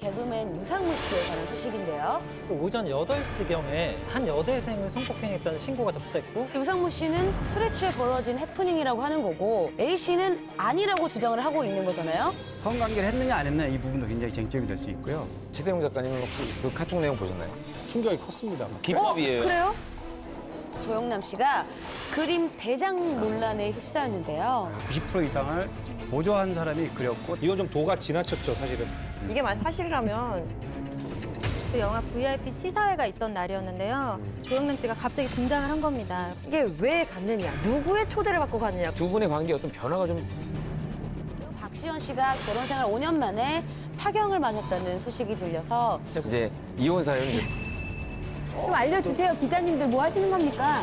개그맨 유상무 씨에 관한 소식인데요. 오전 8시경에 한 여대생을 성폭행했다는 신고가 접수됐고 유상무 씨는 술에 취해 벌어진 해프닝이라고 하는 거고 A 씨는 아니라고 주장을 하고 있는 거잖아요. 성관계를 했느냐 안 했느냐 이 부분도 굉장히 쟁점이 될 수 있고요. 최대웅 작가님은 혹시 그 카톡 내용 보셨나요? 충격이 컸습니다. 기법이에요. 그래요? 조영남 씨가 그림 대장 논란에 휩싸였는데요. 90% 이상을 보조한 사람이 그렸고 이건 좀 도가 지나쳤죠, 사실은. 이게 만약 사실이라면 그 영화 VIP 시사회가 있던 날이었는데요. 조영남 씨가 갑자기 등장을 한 겁니다. 이게 왜 갔느냐, 누구의 초대를 받고 갔느냐. 두 분의 관계에 어떤 변화가 좀 그리고 박시현 씨가 결혼 생활 5년 만에 파경을 맞았다는 소식이 들려서 이제 이혼 사연이 좀 알려주세요. 기자님들 뭐 하시는 겁니까?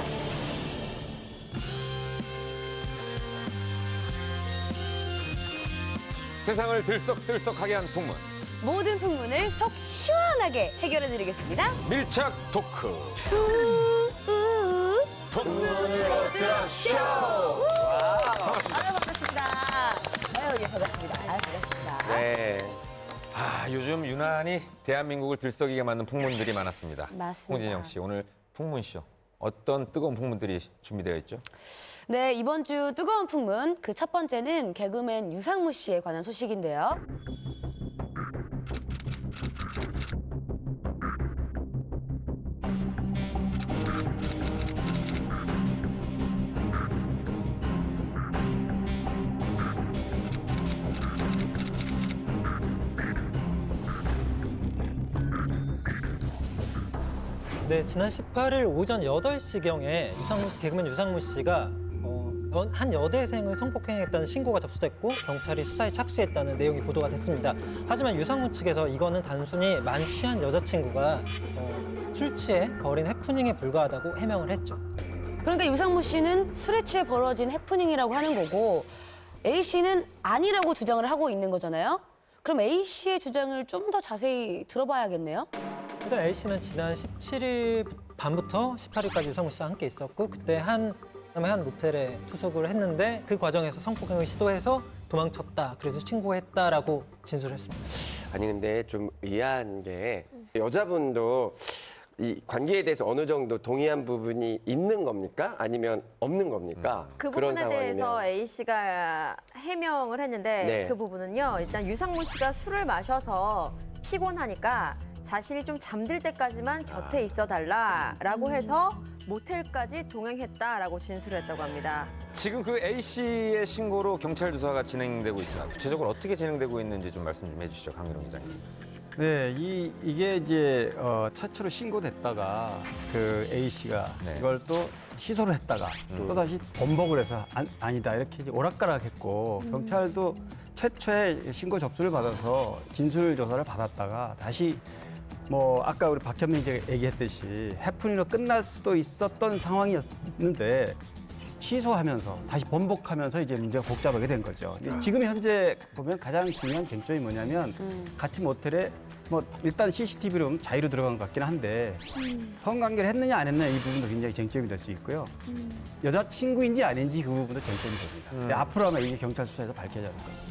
세상을 들썩들썩하게 한 풍문. 모든 풍문을 속 시원하게 해결해드리겠습니다. 밀착 토크. 풍문으로 들어쇼. 반갑습니다. 아유, 예, 반갑습니다. 아유, 반갑습니다. 네. 요즘 유난히 대한민국을 들썩이게 만든 풍문들이 많았습니다. 맞습니다. 홍진영 씨, 오늘 풍문쇼. 어떤 뜨거운 풍문들이 준비되어 있죠? 네, 이번 주 뜨거운 풍문 그 첫 번째는 개그맨 유상무 씨에 관한 소식인데요. 네, 지난 18일 오전 8시경에 개그맨 유상무 씨가 한 여대생을 성폭행했다는 신고가 접수됐고 경찰이 수사에 착수했다는 내용이 보도가 됐습니다. 하지만 유상무 측에서 이거는 단순히 만취한 여자친구가 술 취해 벌인 해프닝에 불과하다고 해명을 했죠. 그러니까 유상무 씨는 술에 취해 벌어진 해프닝이라고 하는 거고 A 씨는 아니라고 주장을 하고 있는 거잖아요. 그럼 A 씨의 주장을 좀 더 자세히 들어봐야겠네요. 일단 A 씨는 지난 17일 밤부터 18일까지 유상무 씨와 함께 있었고 그때 한 모텔에 투숙을 했는데 그 과정에서 성폭행을 시도해서 도망쳤다. 그래서 신고했다라고 진술했습니다. 아니 근데 좀 의아한 게 여자분도 이 관계에 대해서 어느 정도 동의한 부분이 있는 겁니까? 아니면 없는 겁니까? 그 그런 부분에 대해서 상황이면. A 씨가 해명을 했는데 네. 그 부분은요. 일단 유상무 씨가 술을 마셔서 피곤하니까 자신이 좀 잠들 때까지만 곁에 있어 달라라고 해서 모텔까지 동행했다라고 진술을 했다고 합니다. 지금 그 A 씨의 신고로 경찰 조사가 진행되고 있습니다. 구체적으로 어떻게 진행되고 있는지 좀 말씀 좀 해주시죠, 강민호 기자님. 네, 이게 이제 최초로 신고됐다가 그 A 씨가 네. 이걸 또 시소를 했다가 또 다시 번복을 해서 아니다 이렇게 이제 오락가락했고 경찰도 최초에 신고 접수를 받아서 진술 조사를 받았다가 다시 뭐 아까 우리 박현민 기자가 얘기했듯이 해프닝으로 끝날 수도 있었던 상황이었는데 취소하면서 다시 번복하면서 이제 문제가 복잡하게 된 거죠. 지금 현재 보면 가장 중요한 쟁점이 뭐냐면 같이 모텔에 뭐 일단 CCTV로 자유로 들어간 것 같긴 한데 성관계를 했느냐 안 했느냐 이 부분도 굉장히 쟁점이 될 수 있고요. 여자친구인지 아닌지 그 부분도 쟁점이 됩니다. 근데 앞으로 아마 이게 경찰 수사에서 밝혀져야 될 겁니다.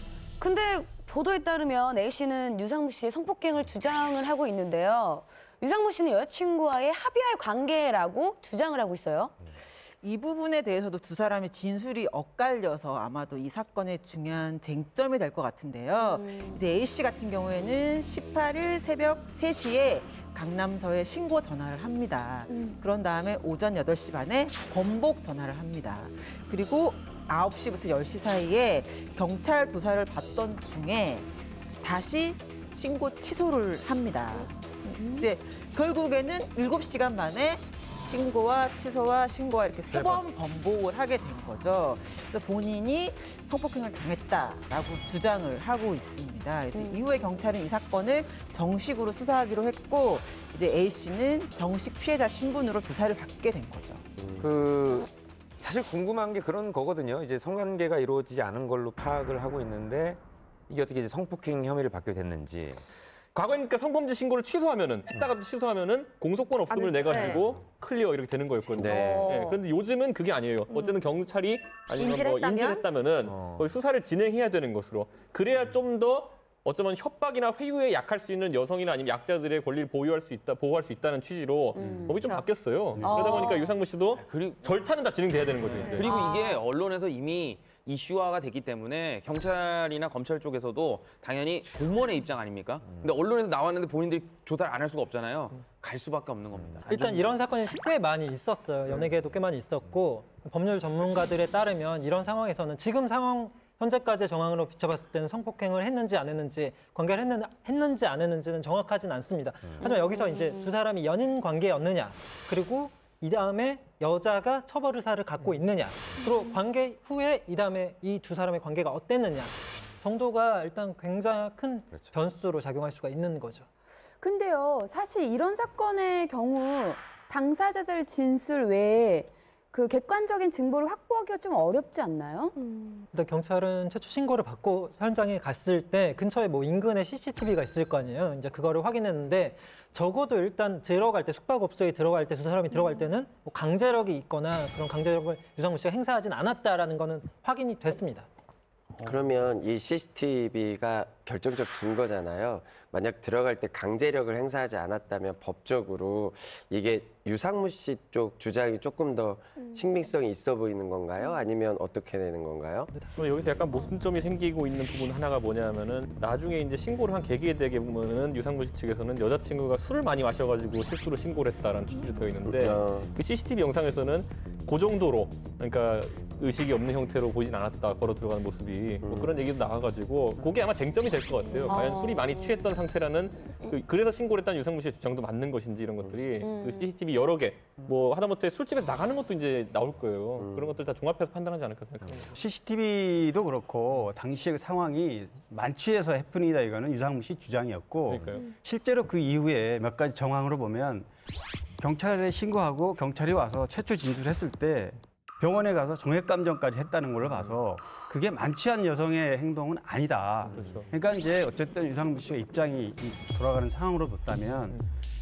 근데 보도에 따르면 A 씨는 유상무 씨의 성폭행을 주장을 하고 있는데요. 유상무 씨는 여자친구와의 합의할 관계라고 주장을 하고 있어요. 이 부분에 대해서도 두 사람의 진술이 엇갈려서 아마도 이 사건의 중요한 쟁점이 될 것 같은데요. 이제 A 씨 같은 경우에는 18일 새벽 3시에 강남서에 신고 전화를 합니다. 그런 다음에 오전 8시 반에 번복 전화를 합니다. 그리고 9시부터 10시 사이에 경찰 조사를 받던 중에 다시 신고 취소를 합니다. 이제 결국에는 7시간 만에 신고와 취소와 신고와 이렇게 세 번 번복을 하게 된 거죠. 그래서 본인이 성폭행을 당했다라고 주장을 하고 있습니다. 이후에 경찰은 이 사건을 정식으로 수사하기로 했고 이제 A 씨는 정식 피해자 신분으로 조사를 받게 된 거죠. 사실 궁금한 게 그런 거거든요. 이제 성관계가 이루어지지 않은 걸로 파악을 하고 있는데 이게 어떻게 이제 성폭행 혐의를 받게 됐는지. 과거니까 성범죄 신고를 취소하면은 했다가도 취소하면은 공소권 없음을 내 가지고 클리어 이렇게 되는 거였거든요. 네, 그런데 요즘은 그게 아니에요. 어쨌든 경찰이 아니면 뭐 인지를 했다면은 거의 수사를 진행해야 되는 것으로. 그래야 좀 더 어쩌면 협박이나 회유에 약할 수 있는 여성이나 아니면 약자들의 권리를 보호할 수 있다는 취지로 법이 좀 바뀌었어요. 그러다 보니까 유상무 씨도 절차는 다 진행돼야 되는 거죠. 이제. 그리고 이게 언론에서 이미 이슈화가 됐기 때문에 경찰이나 검찰 쪽에서도 당연히 공무원의 입장 아닙니까? 근데 언론에서 나왔는데 본인들이 조사를 안 할 수가 없잖아요. 갈 수밖에 없는 겁니다. 일단 이런 사건이 꽤 많이 있었어요. 연예계에도 꽤 많이 있었고 법률 전문가들에 따르면 이런 상황에서는 지금 상황 현재까지의 정황으로 비춰봤을 때는 성폭행을 했는지 안 했는지, 관계를 했는지 안 했는지는 정확하진 않습니다. 하지만 여기서 이제 두 사람이 연인 관계였느냐, 그리고 이 다음에 여자가 처벌 의사를 갖고 있느냐, 그리고 관계 후에 이 다음에 이 두 사람의 관계가 어땠느냐 정도가 일단 굉장히 큰 변수로 작용할 수가 있는 거죠. 근데요, 사실 이런 사건의 경우 당사자들 진술 외에 그 객관적인 증거를 확보하기가 좀 어렵지 않나요? 일단 경찰은 최초 신고를 받고 현장에 갔을 때 근처에 뭐 인근에 CCTV가 있을 거 아니에요. 이제 그거를 확인했는데 적어도 일단 들어갈 때 숙박업소에 들어갈 때 두 사람이 들어갈 때는 뭐 강제력이 있거나 그런 강제력을 유상무 씨가 행사하진 않았다라는 거는 확인이 됐습니다. 그러면 이 CCTV가 결정적 증거잖아요. 만약 들어갈 때 강제력을 행사하지 않았다면 법적으로 이게 유상무 씨 쪽 주장이 조금 더 신빙성이 있어 보이는 건가요? 아니면 어떻게 되는 건가요? 그럼 여기서 약간 모순점이 생기고 있는 부분 하나가 뭐냐면은 나중에 이제 신고를 한 계기에 되게 보면은 유상무 씨 측에서는 여자친구가 술을 많이 마셔가지고 실수로 신고를 했다라는 취지로 되어 있는데 그 CCTV 영상에서는 그 정도로 그러니까 의식이 없는 형태로 보이진 않았다 걸어 들어가는 모습이 뭐 그런 얘기도 나와가지고 그게 아마 쟁점이 될 것 같아요. 과연 술이 많이 취했던 상태라는 그래서 신고를 했다는 유상무 씨의 주장도 맞는 것인지 이런 것들이 그 CCTV 여러 개 뭐 하다못해 술집에서 나가는 것도 이제 나올 거예요. 그런 것들 다 종합해서 판단하지 않을까 생각합니다. CCTV도 그렇고 당시의 상황이 만취해서 해프닝이다 이거는 유상무 씨 주장이었고 그러니까요. 실제로 그 이후에 몇 가지 정황으로 보면 경찰에 신고하고 경찰이 와서 최초 진술했을 때 병원에 가서 정액감정까지 했다는 걸로 봐서 그게 만취한 여성의 행동은 아니다. 그렇죠. 그러니까 이제 어쨌든 유상무 씨가 입장이 돌아가는 상황으로 봤다면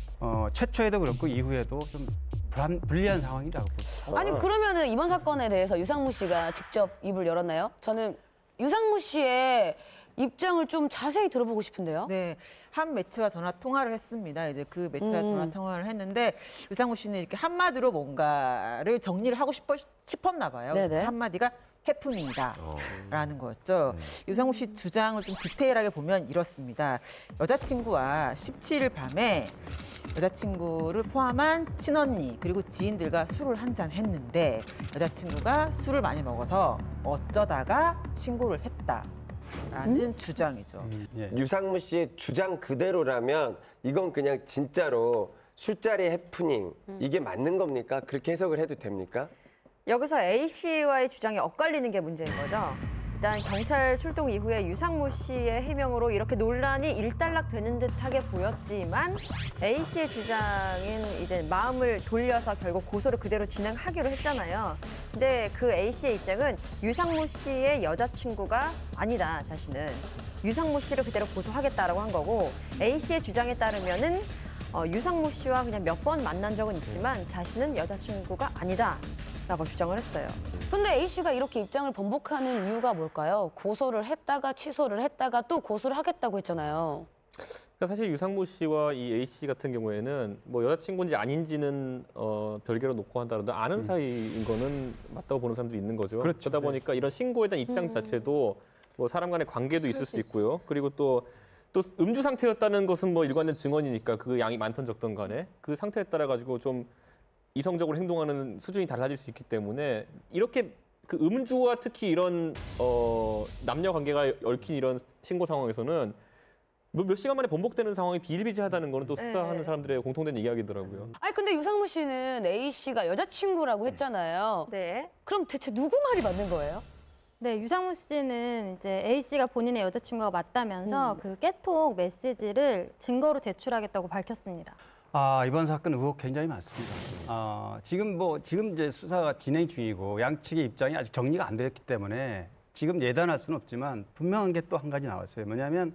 최초에도 그렇고 이후에도 좀 불리한 상황이라고 봅니다. 아니 그러면은 이번 사건에 대해서 유상무 씨가 직접 입을 열었나요? 저는 유상무 씨의 입장을 좀 자세히 들어보고 싶은데요. 네, 한 매체와 전화 통화를 했습니다. 이제 그 매체와 전화 통화를 했는데 유상무 씨는 이렇게 한마디로 뭔가를 정리를 하고 싶었나 봐요. 네네. 한마디가 해프닝이다라는 거였죠. 유상무 씨 주장을 좀 디테일하게 보면 이렇습니다. 여자친구와 17일 밤에 여자친구를 포함한 친언니 그리고 지인들과 술을 한잔 했는데 여자친구가 술을 많이 먹어서 어쩌다가 신고를 했다라는 주장이죠. 예. 유상무 씨의 주장 그대로라면 이건 그냥 진짜로 술자리 해프닝 이게 맞는 겁니까? 그렇게 해석을 해도 됩니까? 여기서 A 씨와의 주장이 엇갈리는 게 문제인 거죠. 일단 경찰 출동 이후에 유상무 씨의 해명으로 이렇게 논란이 일단락되는 듯하게 보였지만 A 씨의 주장은 이제 마음을 돌려서 결국 고소를 그대로 진행하기로 했잖아요. 근데 그 A 씨의 입장은 유상무 씨의 여자친구가 아니다, 자신은. 유상무 씨를 그대로 고소하겠다라고 한 거고 A 씨의 주장에 따르면은 유상무 씨와 그냥 몇 번 만난 적은 있지만 자신은 여자친구가 아니다라고 주장을 했어요. 근데 A 씨가 이렇게 입장을 번복하는 이유가 뭘까요? 고소를 했다가 취소를 했다가 또 고소를 하겠다고 했잖아요. 그러니까 사실 유상무 씨와 이 A 씨 같은 경우에는 뭐 여자친구인지 아닌지는 별개로 놓고 한다라도 아는 사이인 거는 맞다고 보는 사람들이 있는 거죠. 그렇죠. 그러다 보니까 이런 신고에 대한 입장 자체도 뭐 사람 간의 관계도 있을 수 있고요. 그리고 또 음주 상태였다는 것은 뭐 일관된 증언이니까 그 양이 많던 적던 간에 그 상태에 따라 가지고 좀 이성적으로 행동하는 수준이 달라질 수 있기 때문에 이렇게 그 음주와 특히 이런 남녀 관계가 얽힌 이런 신고 상황에서는 몇 시간 만에 번복되는 상황이 비일비재하다는 거는 또 수사하는 사람들의 공통된 이야기더라고요. 아니 근데 유상무 씨는 A 씨가 여자친구라고 했잖아요. 네. 그럼 대체 누구 말이 맞는 거예요? 네, 유상무 씨는 이제 A 씨가 본인의 여자친구가 맞다면서 그 깨톡 메시지를 증거로 제출하겠다고 밝혔습니다. 이번 사건 의혹 굉장히 많습니다. 지금 이제 수사가 진행 중이고 양측의 입장이 아직 정리가 안 됐기 때문에 지금 예단할 수는 없지만 분명한 게 또 한 가지 나왔어요. 뭐냐면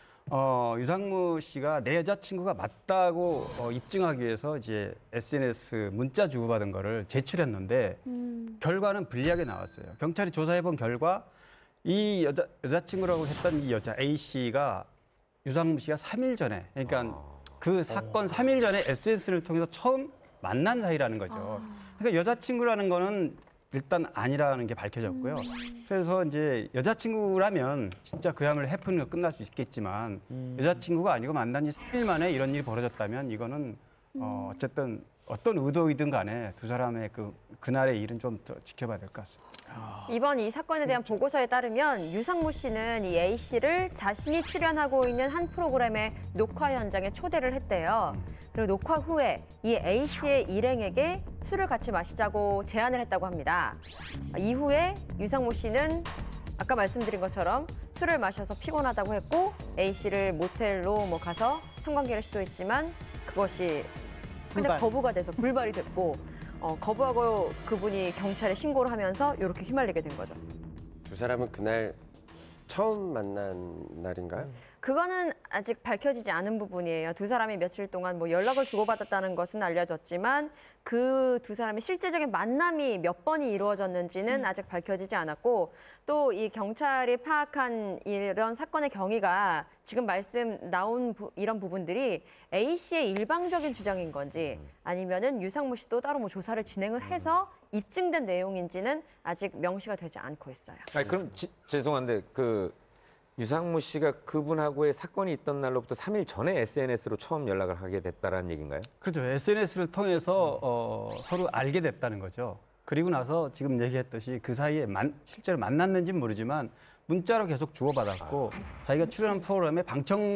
유상무 씨가 내 여자친구가 맞다고 입증하기 위해서 이제 SNS 문자 주고받은 거를 제출했는데 결과는 불리하게 나왔어요. 경찰이 조사해본 결과 이 여자친구라고 했던 이 여자 A 씨가 유상무 씨가 3일 전에, 그러니까 그 사건 3일 전에 SNS를 통해서 처음 만난 사이라는 거죠. 그러니까 여자친구라는 거는 일단 아니라는 게 밝혀졌고요. 그래서 이제 여자친구라면 진짜 그야말로 해프닝으로 끝날 수 있겠지만 여자친구가 아니고 만난 지 3일 만에 이런 일이 벌어졌다면 이거는 어쨌든 어떤 의도이든 간에 두 사람의 그날의 일은 좀 더 지켜봐야 될 것 같습니다. 이번 이 사건에 대한 보고서에 따르면 유상무 씨는 이 A 씨를 자신이 출연하고 있는 한 프로그램의 녹화 현장에 초대를 했대요. 그리고 녹화 후에 이 A 씨의 일행에게 술을 같이 마시자고 제안을 했다고 합니다. 이후에 유상무 씨는 아까 말씀드린 것처럼 술을 마셔서 피곤하다고 했고 A 씨를 모텔로 가서 성관계를 시도했지만 그것이 근데 거부가 돼서 불발이 됐고 거부하고 그분이 경찰에 신고를 하면서 이렇게 휘말리게 된 거죠. 두 사람은 그날 처음 만난 날인가요? 그거는 아직 밝혀지지 않은 부분이에요. 두 사람이 며칠 동안 연락을 주고받았다는 것은 알려졌지만 그 두 사람의 실제적인 만남이 몇 번이 이루어졌는지는 아직 밝혀지지 않았고 또 이 경찰이 파악한 이런 사건의 경위가 지금 나온 이런 부분들이 A 씨의 일방적인 주장인 건지 아니면은 유상무 씨도 따로 조사를 진행을 해서 입증된 내용인지는 아직 명시가 되지 않고 있어요. 아니, 그럼 죄송한데 유상무 씨가 그분하고의 사건이 있던 날로부터 3일 전에 SNS로 처음 연락을 하게 됐다라는 얘기인가요? 그렇죠. SNS를 통해서 서로 알게 됐다는 거죠. 그리고 나서 지금 얘기했듯이 그 사이에 실제로 만났는지는 모르지만 문자로 계속 주고받았고 자기가 출연한 프로그램에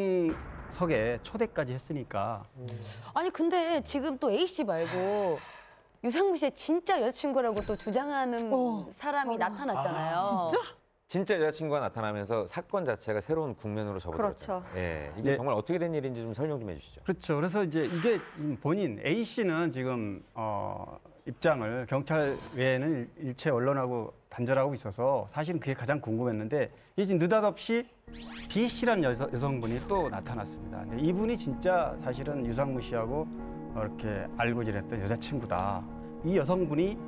방청석에 초대까지 했으니까. 아니 근데 지금 또 A 씨 말고 유상무 씨의 진짜 여자친구라고 또 주장하는 사람이 나타났잖아요. 진짜 여자친구가 나타나면서 사건 자체가 새로운 국면으로 접어들었죠. 그렇죠. 예, 이게 정말 어떻게 된 일인지 좀 설명 좀 해주시죠. 그렇죠. 그래서 이제 이게 본인 A 씨는 지금 입장을 경찰 외에는 일체 언론하고 단절하고 있어서 사실은 그게 가장 궁금했는데 이제 느닷없이 B 씨라는 여성분이 또 나타났습니다. 근데 이분이 진짜 사실은 유상무 씨하고 이렇게 알고 지냈던 여자친구다. 이 여성분이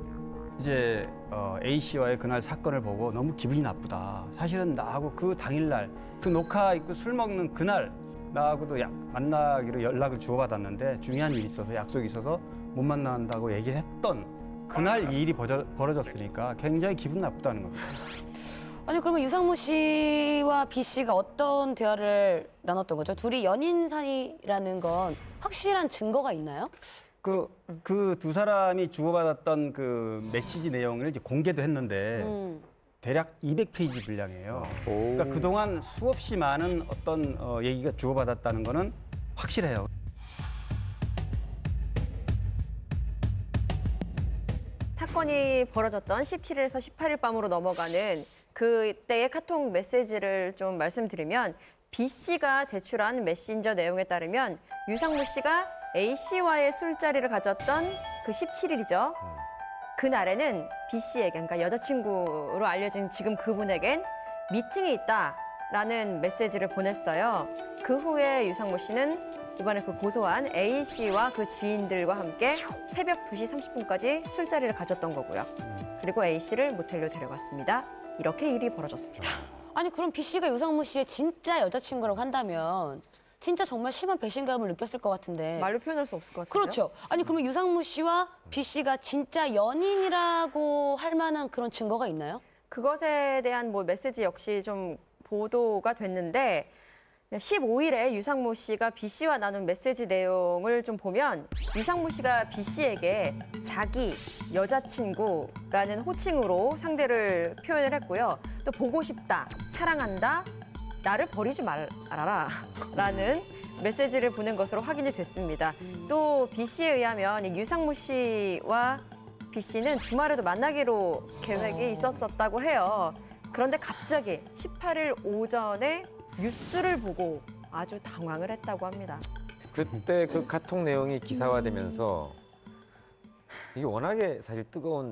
이제 A 씨와의 그날 사건을 보고 너무 기분이 나쁘다. 사실은 나하고 그 당일날 그 녹화 있고 술 먹는 그날 나하고도 만나기로 연락을 주고받았는데 중요한 일이 있어서 약속이 있어서 못 만난다고 얘기를 했던 그날 이 일이 벌어졌으니까 굉장히 기분 나쁘다는 겁니다. 아니 그러면 유상무 씨와 B 씨가 어떤 대화를 나눴던 거죠? 둘이 연인 사이라는 건 확실한 증거가 있나요? 그 두 사람이 주고받았던 그 메시지 내용을 이제 공개도 했는데 대략 200페이지 분량이에요. 그러니까 그동안 수없이 많은 어떤 얘기가 주고받았다는 거는 확실해요. 사건이 벌어졌던 17일에서 18일 밤으로 넘어가는 그때의 카톡 메시지를 좀 말씀드리면 B 씨가 제출한 메신저 내용에 따르면 유상무 씨가 A 씨와의 술자리를 가졌던 그 17일이죠. 그날에는 B 씨에게, 그러니까 여자친구로 알려진 지금 그분에겐 미팅이 있다라는 메시지를 보냈어요. 그 후에 유상무 씨는 이번에 그 고소한 A 씨와 그 지인들과 함께 새벽 2시 30분까지 술자리를 가졌던 거고요. 그리고 A 씨를 모텔로 데려갔습니다. 이렇게 일이 벌어졌습니다. 아니 그럼 B 씨가 유상무 씨의 진짜 여자친구라고 한다면 진짜 정말 심한 배신감을 느꼈을 것 같은데. 말로 표현할 수 없을 것 같아요. 그렇죠. 아니 그러면 유상무 씨와 B 씨가 진짜 연인이라고 할 만한 그런 증거가 있나요? 그것에 대한 메시지 역시 좀 보도가 됐는데 15일에 유상무 씨가 B 씨와 나눈 메시지 내용을 좀 보면 유상무 씨가 B 씨에게 자기 여자친구라는 호칭으로 상대를 표현을 했고요. 또 보고 싶다, 사랑한다, 나를 버리지 말아라 라는 메시지를 보낸 것으로 확인이 됐습니다. 또 B 씨에 의하면 유상무 씨와 B 씨는 주말에도 만나기로 계획이 있었다고 해요. 그런데 갑자기 18일 오전에 뉴스를 보고 아주 당황을 했다고 합니다. 그때 그 카톡 내용이 기사화되면서 이게 워낙에 사실 뜨거운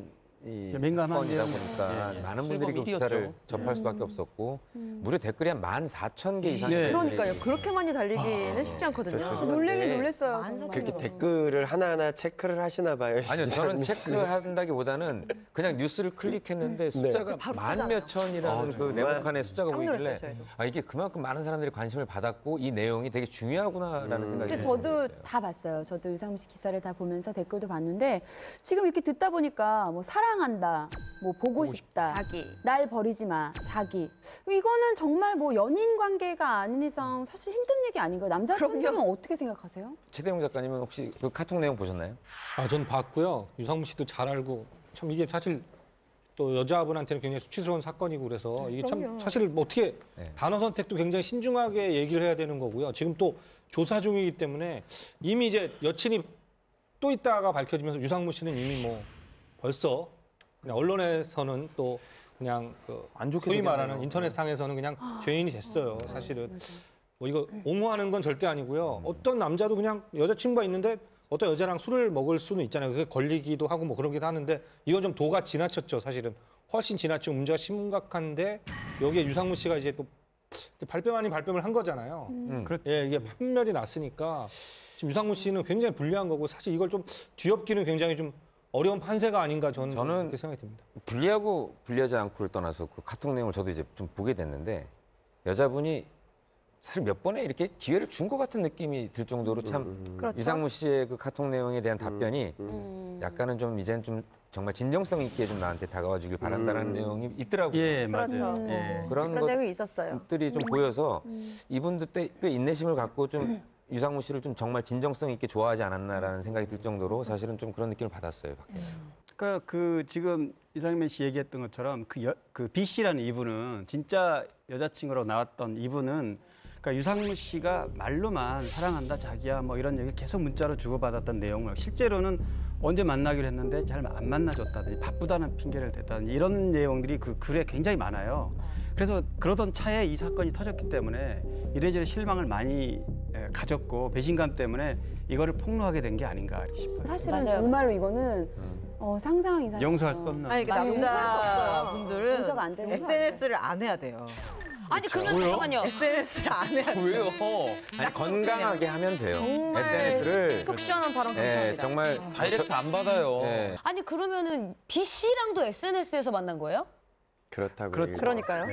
이 민감한 사건이다 내용. 보니까 예, 예. 많은 분들이 그 실검이었죠. 기사를 접할 수밖에 없었고 무려 댓글이 한 14,000개 이상이 네. 그러니까요. 그렇게 많이 달리기는 쉽지 않거든요. 저 저 놀래긴 네. 놀랬어요. 그렇게 정말. 댓글을 하나하나 체크를 하시나 봐요. 아니요, 저는 체크한다기보다는 그냥 뉴스를 클릭했는데 숫자가 바로 만 뜨잖아요. 몇 천이라는 아, 그 정말? 네모칸의 숫자가 깜짝 보이길래 놀랐어요, 저희도. 아, 이게 그만큼 많은 사람들이 관심을 받았고 이 내용이 되게 중요하구나라는 생각이 근데 들어요. 저도 다 봤어요. 저도 유상무 씨 기사를 다 보면서 댓글도 봤는데 지금 이렇게 듣다 보니까 뭐 사랑한다, 뭐 보고 싶다, 자기. 날 버리지 마, 자기. 이거는 정말 뭐 연인 관계가 아닌 이상 사실 힘든 얘기 아닌가요? 남자분들은 어떻게 생각하세요? 최대웅 작가님은 혹시 그 카톡 내용 보셨나요? 아, 전 봤고요. 유상무 씨도 잘 알고 참 이게 사실 또 여자분한테는 굉장히 수치스러운 사건이고 그래서 이게 참 사실 뭐 어떻게 네. 단어 선택도 굉장히 신중하게 얘기를 해야 되는 거고요. 지금 또 조사 중이기 때문에 이미 이제 여친이 또 있다가 밝혀지면서 유상무 씨는 이미 뭐 벌써 그냥 언론에서는 또 그냥 그 안 좋게 소위 되겠네요. 말하는 인터넷상에서는 그냥 죄인이 됐어요. 사실은 뭐 이거 옹호하는 건 절대 아니고요. 어떤 남자도 그냥 여자친구가 있는데 어떤 여자랑 술을 먹을 수는 있잖아요. 그게 걸리기도 하고 뭐 그러기도 하는데 이건 좀 도가 지나쳤죠. 사실은 훨씬 지나치고 문제가 심각한데 여기에 유상무 씨가 이제 또 발뺌 아닌 발뺌을 한 거잖아요. 그렇죠. 예, 이게 판멸이 났으니까 지금 유상무 씨는 굉장히 불리한 거고 사실 이걸 좀 뒤엎기는 굉장히 좀 어려운 판세가 아닌가 저는 그렇게 생각이 듭니다. 불리하고 불리하지 않고를 떠나서 그 카톡 내용을 저도 이제 좀 보게 됐는데 여자분이 사실 몇 번에 이렇게 기회를 준 것 같은 느낌이 들 정도로 참 그렇죠. 유상무 씨의 그 카톡 내용에 대한 답변이 약간은 좀 이제는 좀 정말 진정성 있게 좀 나한테 다가와 주길 바란다는 내용이 있더라고요. 예, 맞아요. 그렇죠. 예. 그런 그런 내용이 있었어요. 것들이 좀 보여서 이분도 꽤 인내심을 갖고 좀 유상무 씨를 좀 정말 진정성 있게 좋아하지 않았나라는 생각이 들 정도로 사실은 좀 그런 느낌을 받았어요. 밖에서. 그러니까 그 지금 이상민 씨 얘기했던 것처럼 그 B 씨라는 이분은 진짜 여자친구로 나왔던 이분은 그러니까 유상무 씨가 말로만 사랑한다 자기야 뭐 이런 얘기를 계속 문자로 주고받았던 내용을 실제로는 언제 만나기로 했는데 잘 안 만나줬다든지 바쁘다는 핑계를 댔다든지 이런 내용들이 그 글에 굉장히 많아요. 그래서 그러던 차에 이 사건이 터졌기 때문에 이래저래 실망을 많이 가졌고 배신감 때문에 이거를 폭로하게 된 게 아닌가 싶어요. 사실은 맞아요. 정말로 이거는 상상 이상. 용서할 수 없는. 아니 그 용서할 수 없어요. 남자분들은 용서가 안 되는 SNS를 안 해야 돼요. 아니 그러면 잠깐만요. SNS를 안 해야 돼요. 왜요? 아니, 건강하게 하면 돼요. 정말 SNS를 속 시원한 발언 감사합니다. 정말 다이렉트 안 받아요. 예. 아니 그러면은 B 씨랑도 SNS에서 만난 거예요? 그렇다고. 그러니까요.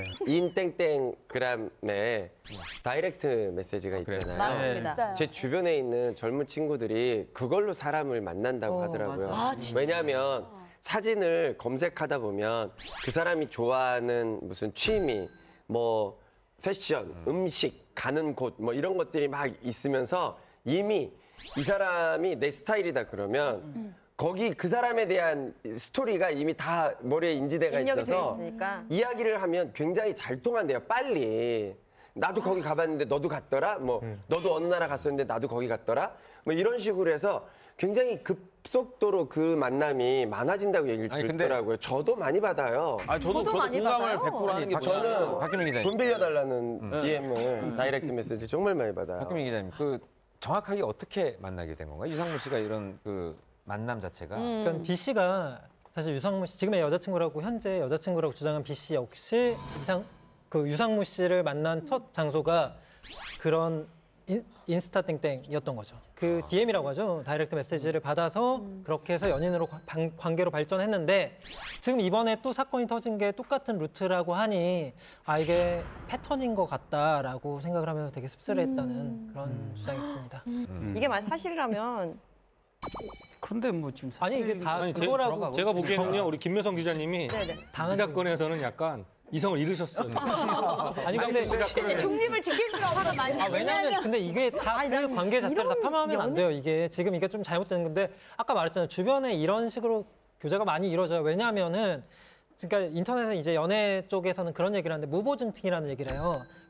인땡땡그램에 다이렉트 메시지가 있잖아요. 맞습니다. 제 주변에 있는 젊은 친구들이 그걸로 사람을 만난다고 하더라고요. 맞아. 아, 진짜? 왜냐하면 사진을 검색하다 보면 그 사람이 좋아하는 무슨 취미, 뭐 패션, 음식, 가는 곳, 뭐 이런 것들이 막 있으면서 이미 이 사람이 내 스타일이다 그러면 거기 그 사람에 대한 스토리가 이미 다 머리에 인지대가 입력이 돼 있어서 있으니까. 이야기를 하면 굉장히 잘 통한대요. 빨리. 나도 거기 가봤는데 너도 갔더라? 뭐 너도 어느 나라 갔었는데 나도 거기 갔더라? 뭐 이런 식으로 해서 굉장히 급속도로 그 만남이 많아진다고 얘기를 아니, 근데- 듣더라고요. 저도 많이 받아요. 아 저도 많이 공감을 받아요. 100% 하는 게 저는 뭐냐면 박규민 기자님. 돈 빌려달라는 DM을 다이렉트 메시지 정말 많이 받아요. 박규민 기자님, 그 정확하게 어떻게 만나게 된 건가요? 유상무 씨가 이런 그 만남 자체가 그러니까 B 씨가 사실 유상무 씨 지금의 여자친구라고 현재 여자친구라고 주장한 B 씨 역시 유상무 씨를 만난 첫 장소가 그런 인스타 땡땡이었던 거죠. 그 DM이라고 하죠. 다이렉트 메시지를 받아서 그렇게 해서 연인으로 관계로 발전했는데 지금 이번에 또 사건이 터진 게 똑같은 루트라고 하니 이게 패턴인 것 같다라고 생각을 하면서 되게 씁쓸해했다는 그런 주장이 있습니다. 이게 만약 사실이라면 그런데 뭐 지금 아니 이게 다 아니, 그거라고 제가 보기에는요 우리 김묘성 기자님이 네네. 이 사건에서는 약간 이성을 잃으셨어요. 아니 근데 중립을 지킬 수가 없어. 왜냐면 근데 이게 다 그 관계 자체를 다 폄하하면 안 돼요. 이게 지금 이게 좀 잘못된 건데 아까 말했잖아요. 주변에 이런 식으로 교제가 많이 이루어져요. 왜냐하면은 그러니까 인터넷에 이제 연애 쪽에서는 그런 얘기를 하는데 무보증팅이라는 얘기를 해요.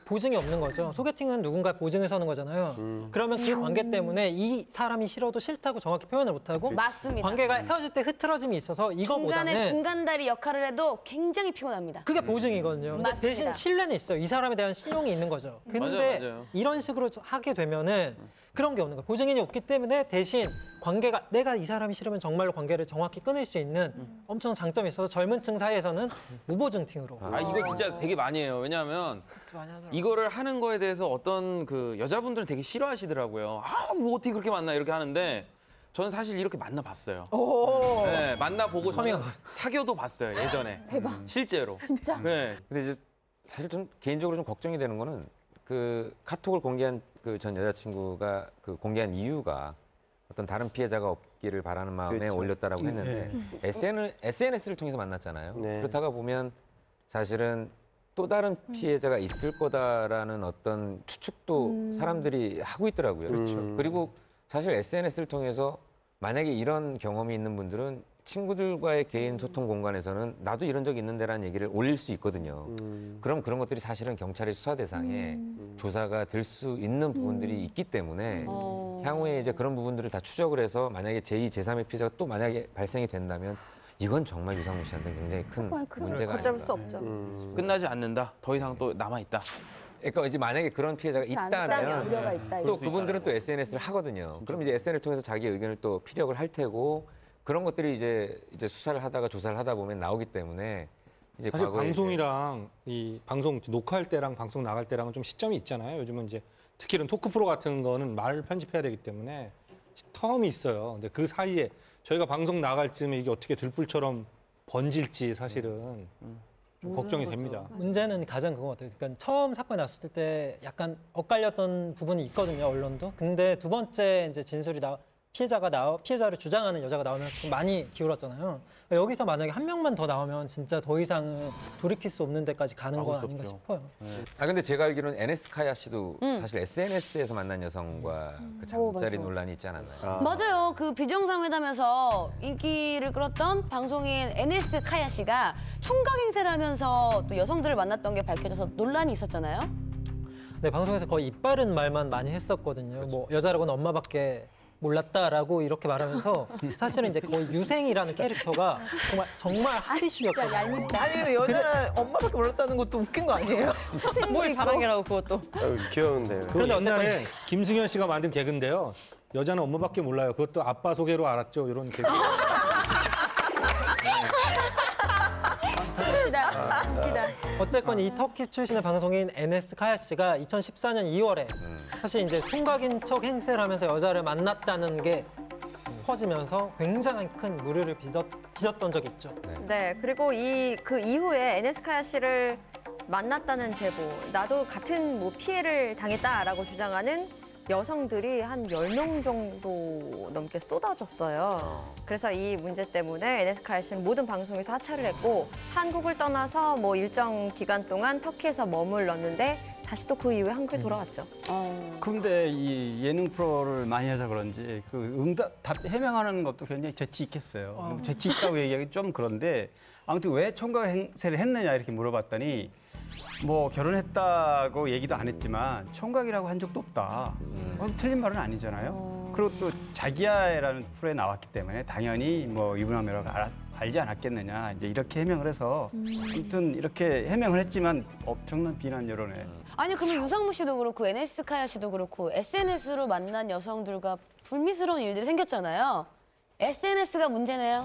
보증이 없는 거죠. 소개팅은 누군가 보증을 서는 거잖아요. 그러면 그 관계 때문에 이 사람이 싫어도 싫다고 정확히 표현을 못하고 맞습니다. 관계가 헤어질 때 흐트러짐이 있어서 중간에 이거보다는 중간다리 역할을 해도 굉장히 피곤합니다. 그게 보증이거든요. 근데 맞습니다. 대신 신뢰는 있어요. 이 사람에 대한 신용이 있는 거죠. 근데 맞아요. 이런 식으로 하게 되면은 그런 게 없는 거예요. 보증인이 없기 때문에 대신 관계가 내가 이 사람이 싫으면 정말로 관계를 정확히 끊을 수 있는 엄청 장점이 있어서 젊은 층 사이에서는 무보증팅으로. 아 이거 진짜 되게 많이 해요. 왜냐하면 이거를 하는 거에 대해서 어떤 그 여자분들은 되게 싫어하시더라고요. 아, 뭐 어떻게 그렇게 만나 이렇게 하는데 저는 사실 이렇게 만나봤어요. 네, 만나보고 저는 사귀어도 봤어요 예전에. 대박. 실제로. 진짜? 네. 근데 이제 사실 좀 개인적으로 좀 걱정이 되는 거는 그 카톡을 공개한 그 전 여자친구가 그 공개한 이유가 어떤 다른 피해자가 없기를 바라는 마음에 그렇죠. 올렸다라고 했는데 SNS를 통해서 만났잖아요. 네. 그렇다가 보면 사실은 또 다른 피해자가 있을 거다라는 어떤 추측도 사람들이 하고 있더라고요. 그렇죠. 그리고 사실 SNS를 통해서 만약에 이런 경험이 있는 분들은 친구들과의 개인 소통 공간에서는 나도 이런 적이 있는데라는 얘기를 올릴 수 있거든요. 그럼 그런 것들이 사실은 경찰의 수사 대상에 조사가 될 수 있는 부분들이 있기 때문에 향후에 이제 그런 부분들을 다 추적을 해서 만약에 제2, 제3의 피해자가 또 만약에 발생이 된다면 이건 정말 유상무 씨한테 굉장히 큰 문제가 걷잡을 아닐까. 수 없죠. 끝나지 않는다. 더 이상 또 남아 있다. 그러니까 이제 만약에 그런 피해자가 있다면 우려가 있다. 또 그분들은 또 SNS를 하거든요. 그럼 이제 SNS를 통해서 자기 의견을 또 피력을 할 테고 그런 것들이 이제 수사를 하다가 조사를 하다 보면 나오기 때문에 이제 사실 과거에 방송이랑 이 방송 녹화할 때랑 방송 나갈 때랑은 좀 시점이 있잖아요. 요즘은 이제 특히 이런 토크 프로 같은 거는 말을 편집해야 되기 때문에 텀이 있어요. 근데 그 사이에 저희가 방송 나갈 쯤에 이게 어떻게 들불처럼 번질지 사실은 좀 걱정이 됩니다. 문제는 가장 그거 같아요. 그러니까 처음 사건이 났을 때 약간 엇갈렸던 부분이 있거든요, 언론도. 근데 두 번째 이제 진술이 피해자를 주장하는 여자가 나오면 좀 많이 기울었잖아요. 여기서 만약에 한 명만 더 나오면 진짜 더 이상 돌이킬 수 없는 데까지 가는 거 아닌가 싶어요. 아 근데 제가 알기로는 NS 카야 씨도 사실 SNS에서 만난 여성과 그 잠자리 맞아. 논란이 있지 않았나요? 맞아요. 그 비정상회담에서 인기를 끌었던 방송인 NS 카야 씨가 총각 행세를 하면서 또 여성들을 만났던 게 밝혀져서 논란이 있었잖아요. 네, 방송에서 거의 입바른 말만 많이 했었거든요. 뭐 여자라고는 엄마밖에 몰랐다라고 이렇게 말하면서 사실은 이제 거의 유생이라는 캐릭터가 정말 핫 이슈였거든요. 아니 근데 여자는 엄마밖에 몰랐다는 것도 웃긴 거 아니에요? 뭘 자랑이라고 그것도. 귀여운데요. 그 옛날에 김승현 씨가 만든 개그인데요. 여자는 엄마밖에 몰라요. 그것도 아빠 소개로 알았죠. 이런 개그. 웃기다. 어쨌건 이 터키 출신의 방송인 NS 카야 씨가 2014년 2월에 사실 이제 총각인 척 행세를 하면서 여자를 만났다는 게 퍼지면서 굉장히 큰 물의를 빚었던 적이 있죠. 네, 그리고 그 이후에 NS카야 씨를 만났다는 제보, 나도 같은 뭐 피해를 당했다라고 주장하는 여성들이 한 10명 정도 넘게 쏟아졌어요. 그래서 이 문제 때문에 NS카야 씨는 모든 방송에서 하차를 했고 한국을 떠나서 뭐 일정 기간 동안 터키에서 머물렀는데 다시 또 그 이후에 한국에 돌아왔죠. 그런데 이 예능 프로를 많이 해서 그런지 그 답 해명하는 것도 굉장히 재치 있겠어요. 재치 있다고 얘기하기 좀 그런데 아무튼 왜 총각 행세를 했느냐 이렇게 물어봤더니 뭐 결혼했다고 얘기도 안 했지만 총각이라고 한 적도 없다. 틀린 말은 아니잖아요. 그리고 또 자기야라는 프로에 나왔기 때문에 당연히 뭐 유부남이라고 알지 않았겠느냐 이제 이렇게 해명을 해서 아무튼 이렇게 해명을 했지만 엄청난 비난 여론에 아니 그러면 유상무 씨도 그렇고 NS 카야 씨도 그렇고 SNS로 만난 여성들과 불미스러운 일들이 생겼잖아요. SNS가 문제네요.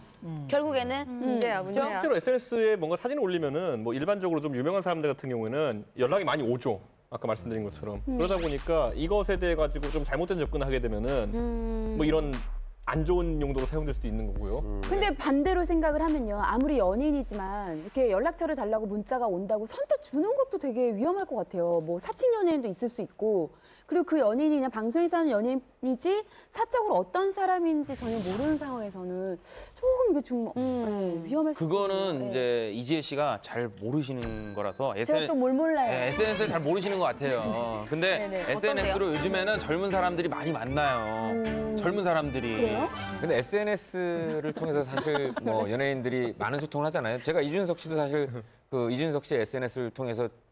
결국에는 문제야. 실제로 SNS에 뭔가 사진을 올리면은 뭐 일반적으로 좀 유명한 사람들 같은 경우에는 연락이 많이 오죠. 아까 말씀드린 것처럼. 그러다 보니까 이것에 대해 가지고 좀 잘못된 접근을 하게 되면은 뭐 이런 안 좋은 용도로 사용될 수도 있는 거고요. 근데 반대로 생각을 하면요. 아무리 연인이지만 이렇게 연락처를 달라고 문자가 온다고 선뜻 주는 것도 되게 위험할 것 같아요. 뭐 사칭 연예인도 있을 수 있고 그리고 그 연인이 그냥 방송에서 하는 연예인이지 사적으로 어떤 사람인지 전혀 모르는 상황에서는 조금 이게 좀 위험할 수 있거든요. 그거는 이제 이지혜 씨가 잘 모르시는 거라서 제가 또 뭘 몰라요. SNS를 잘 모르시는 것 같아요. 근데 네네. SNS로 요즘에는 젊은 사람들이 많이 만나요. 젊은 사람들이. 그래요? 근데 SNS를 통해서 사실 뭐 연예인들이 많은 소통을 하잖아요. 제가 이준석 씨도 사실 그 이준석 씨의 SNS를 통해서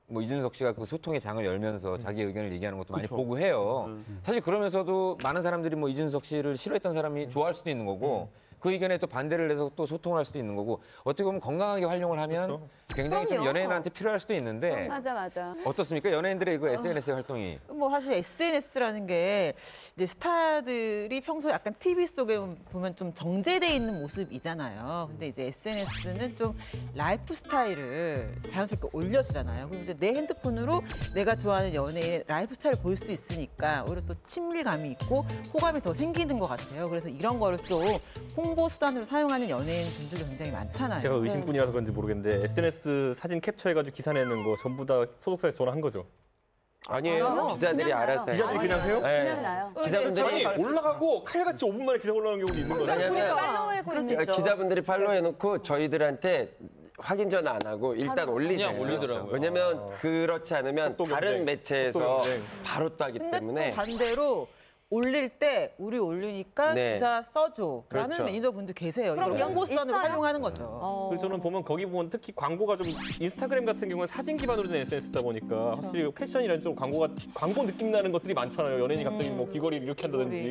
뭐 이준석 씨가 그 소통의 장을 열면서 자기 의견을 얘기하는 것도 많이 보고 해요. 사실 그러면서도 많은 사람들이 뭐 이준석 씨를 싫어했던 사람이 좋아할 수도 있는 거고 그 의견에 또 반대를 해서 또 소통을 할 수도 있는 거고 어떻게 보면 건강하게 활용을 하면 굉장히 좀 그럼요. 연예인한테 필요할 수도 있는데 맞아. 어떻습니까? 연예인들의 그 SNS 활동이. 뭐 사실 SNS라는 게 이제 스타들이 평소에 약간 TV 속에 보면 좀 정제돼 있는 모습이잖아요. 근데 이제 SNS는 좀 라이프 스타일을 자연스럽게 올려주잖아요. 그럼 이제 내 핸드폰으로 내가 좋아하는 연예인의 라이프 스타일을 볼 수 있으니까 오히려 또 친밀감이 있고 호감이 더 생기는 것 같아요. 그래서 이런 거를 또 홍보 수단으로 사용하는 연예인 분들도 굉장히 많잖아요. 제가 의심꾼이라서 그런지 모르겠는데 SNS 사진 캡처해가지고 기사 내는 거 전부 다 소속사에서 전화한 거죠. 아니에요. 기자들이 그냥 알아서 나요. 해요. 기자들이 그냥 해요? 네. 그냥 나요. 기자분들이 올라가고 칼같이 5분 만에 기사 올라오는 경우도 있는 거예요. 왜냐면 팔로우하고 있는 기자분들이 팔로우해놓고 저희들한테 확인 전화 안 하고 일단 올리세요. 그냥 올리더라고요. 왜냐면 그렇지 않으면 속도 다른 경쟁. 매체에서 속도 경쟁. 바로 또 하기 근데 때문에 또 반대로 올릴 때 우리 올리니까 네. 기사 써줘 라는 그렇죠. 매니저분들 계세요. 이걸 그럼요. 홍보 수단으로 있어요. 활용하는 거죠. 그래서 저는 보면 거기 보면 특히 광고가 좀 인스타그램 같은 경우는 사진 기반으로 된 SNS다 보니까 확실히 패션이랑 좀 광고 느낌 나는 것들이 많잖아요. 연예인이 갑자기 뭐 귀걸이를 이렇게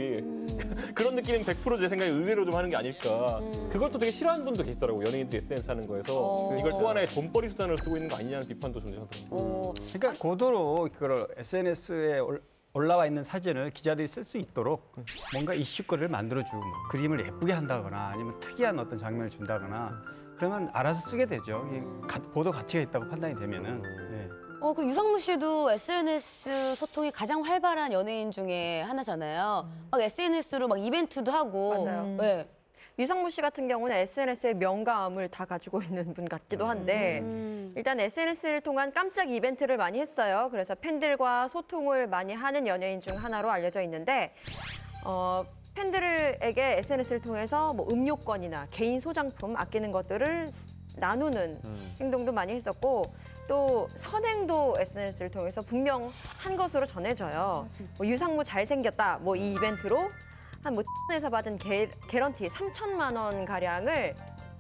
한다든지 그런 느낌은 100% 제 생각에 의외로 좀 하는 게 아닐까. 그걸 또 되게 싫어하는 분도 계시더라고요. 연예인들이 SNS 하는 거에서 이걸 또 하나의 돈벌이 수단으로 쓰고 있는 거 아니냐는 비판도 존재하더라고요. 그러니까 고도로 그걸 SNS에 올라와 있는 사진을 기자들이 쓸 수 있도록 뭔가 이슈거리를 만들어주고 그림을 예쁘게 한다거나 아니면 특이한 어떤 장면을 준다거나 그러면 알아서 쓰게 되죠. 이게 보도 가치가 있다고 판단이 되면은. 예. 그 유상무 씨도 SNS 소통이 가장 활발한 연예인 중에 하나잖아요. 막 SNS로 막 이벤트도 하고. 맞아요. 네. 유상무 씨 같은 경우는 SNS의 명감을 다 가지고 있는 분 같기도 한데 일단 SNS를 통한 깜짝 이벤트를 많이 했어요. 그래서 팬들과 소통을 많이 하는 연예인 중 하나로 알려져 있는데 팬들에게 SNS를 통해서 뭐 음료권이나 개인 소장품 아끼는 것들을 나누는 행동도 많이 했었고 또 선행도 SNS를 통해서 분명한 것으로 전해져요. 뭐 유상무 잘생겼다 뭐 이 이벤트로 한 뭐 에서 받은 개런티 3천만 원 가량을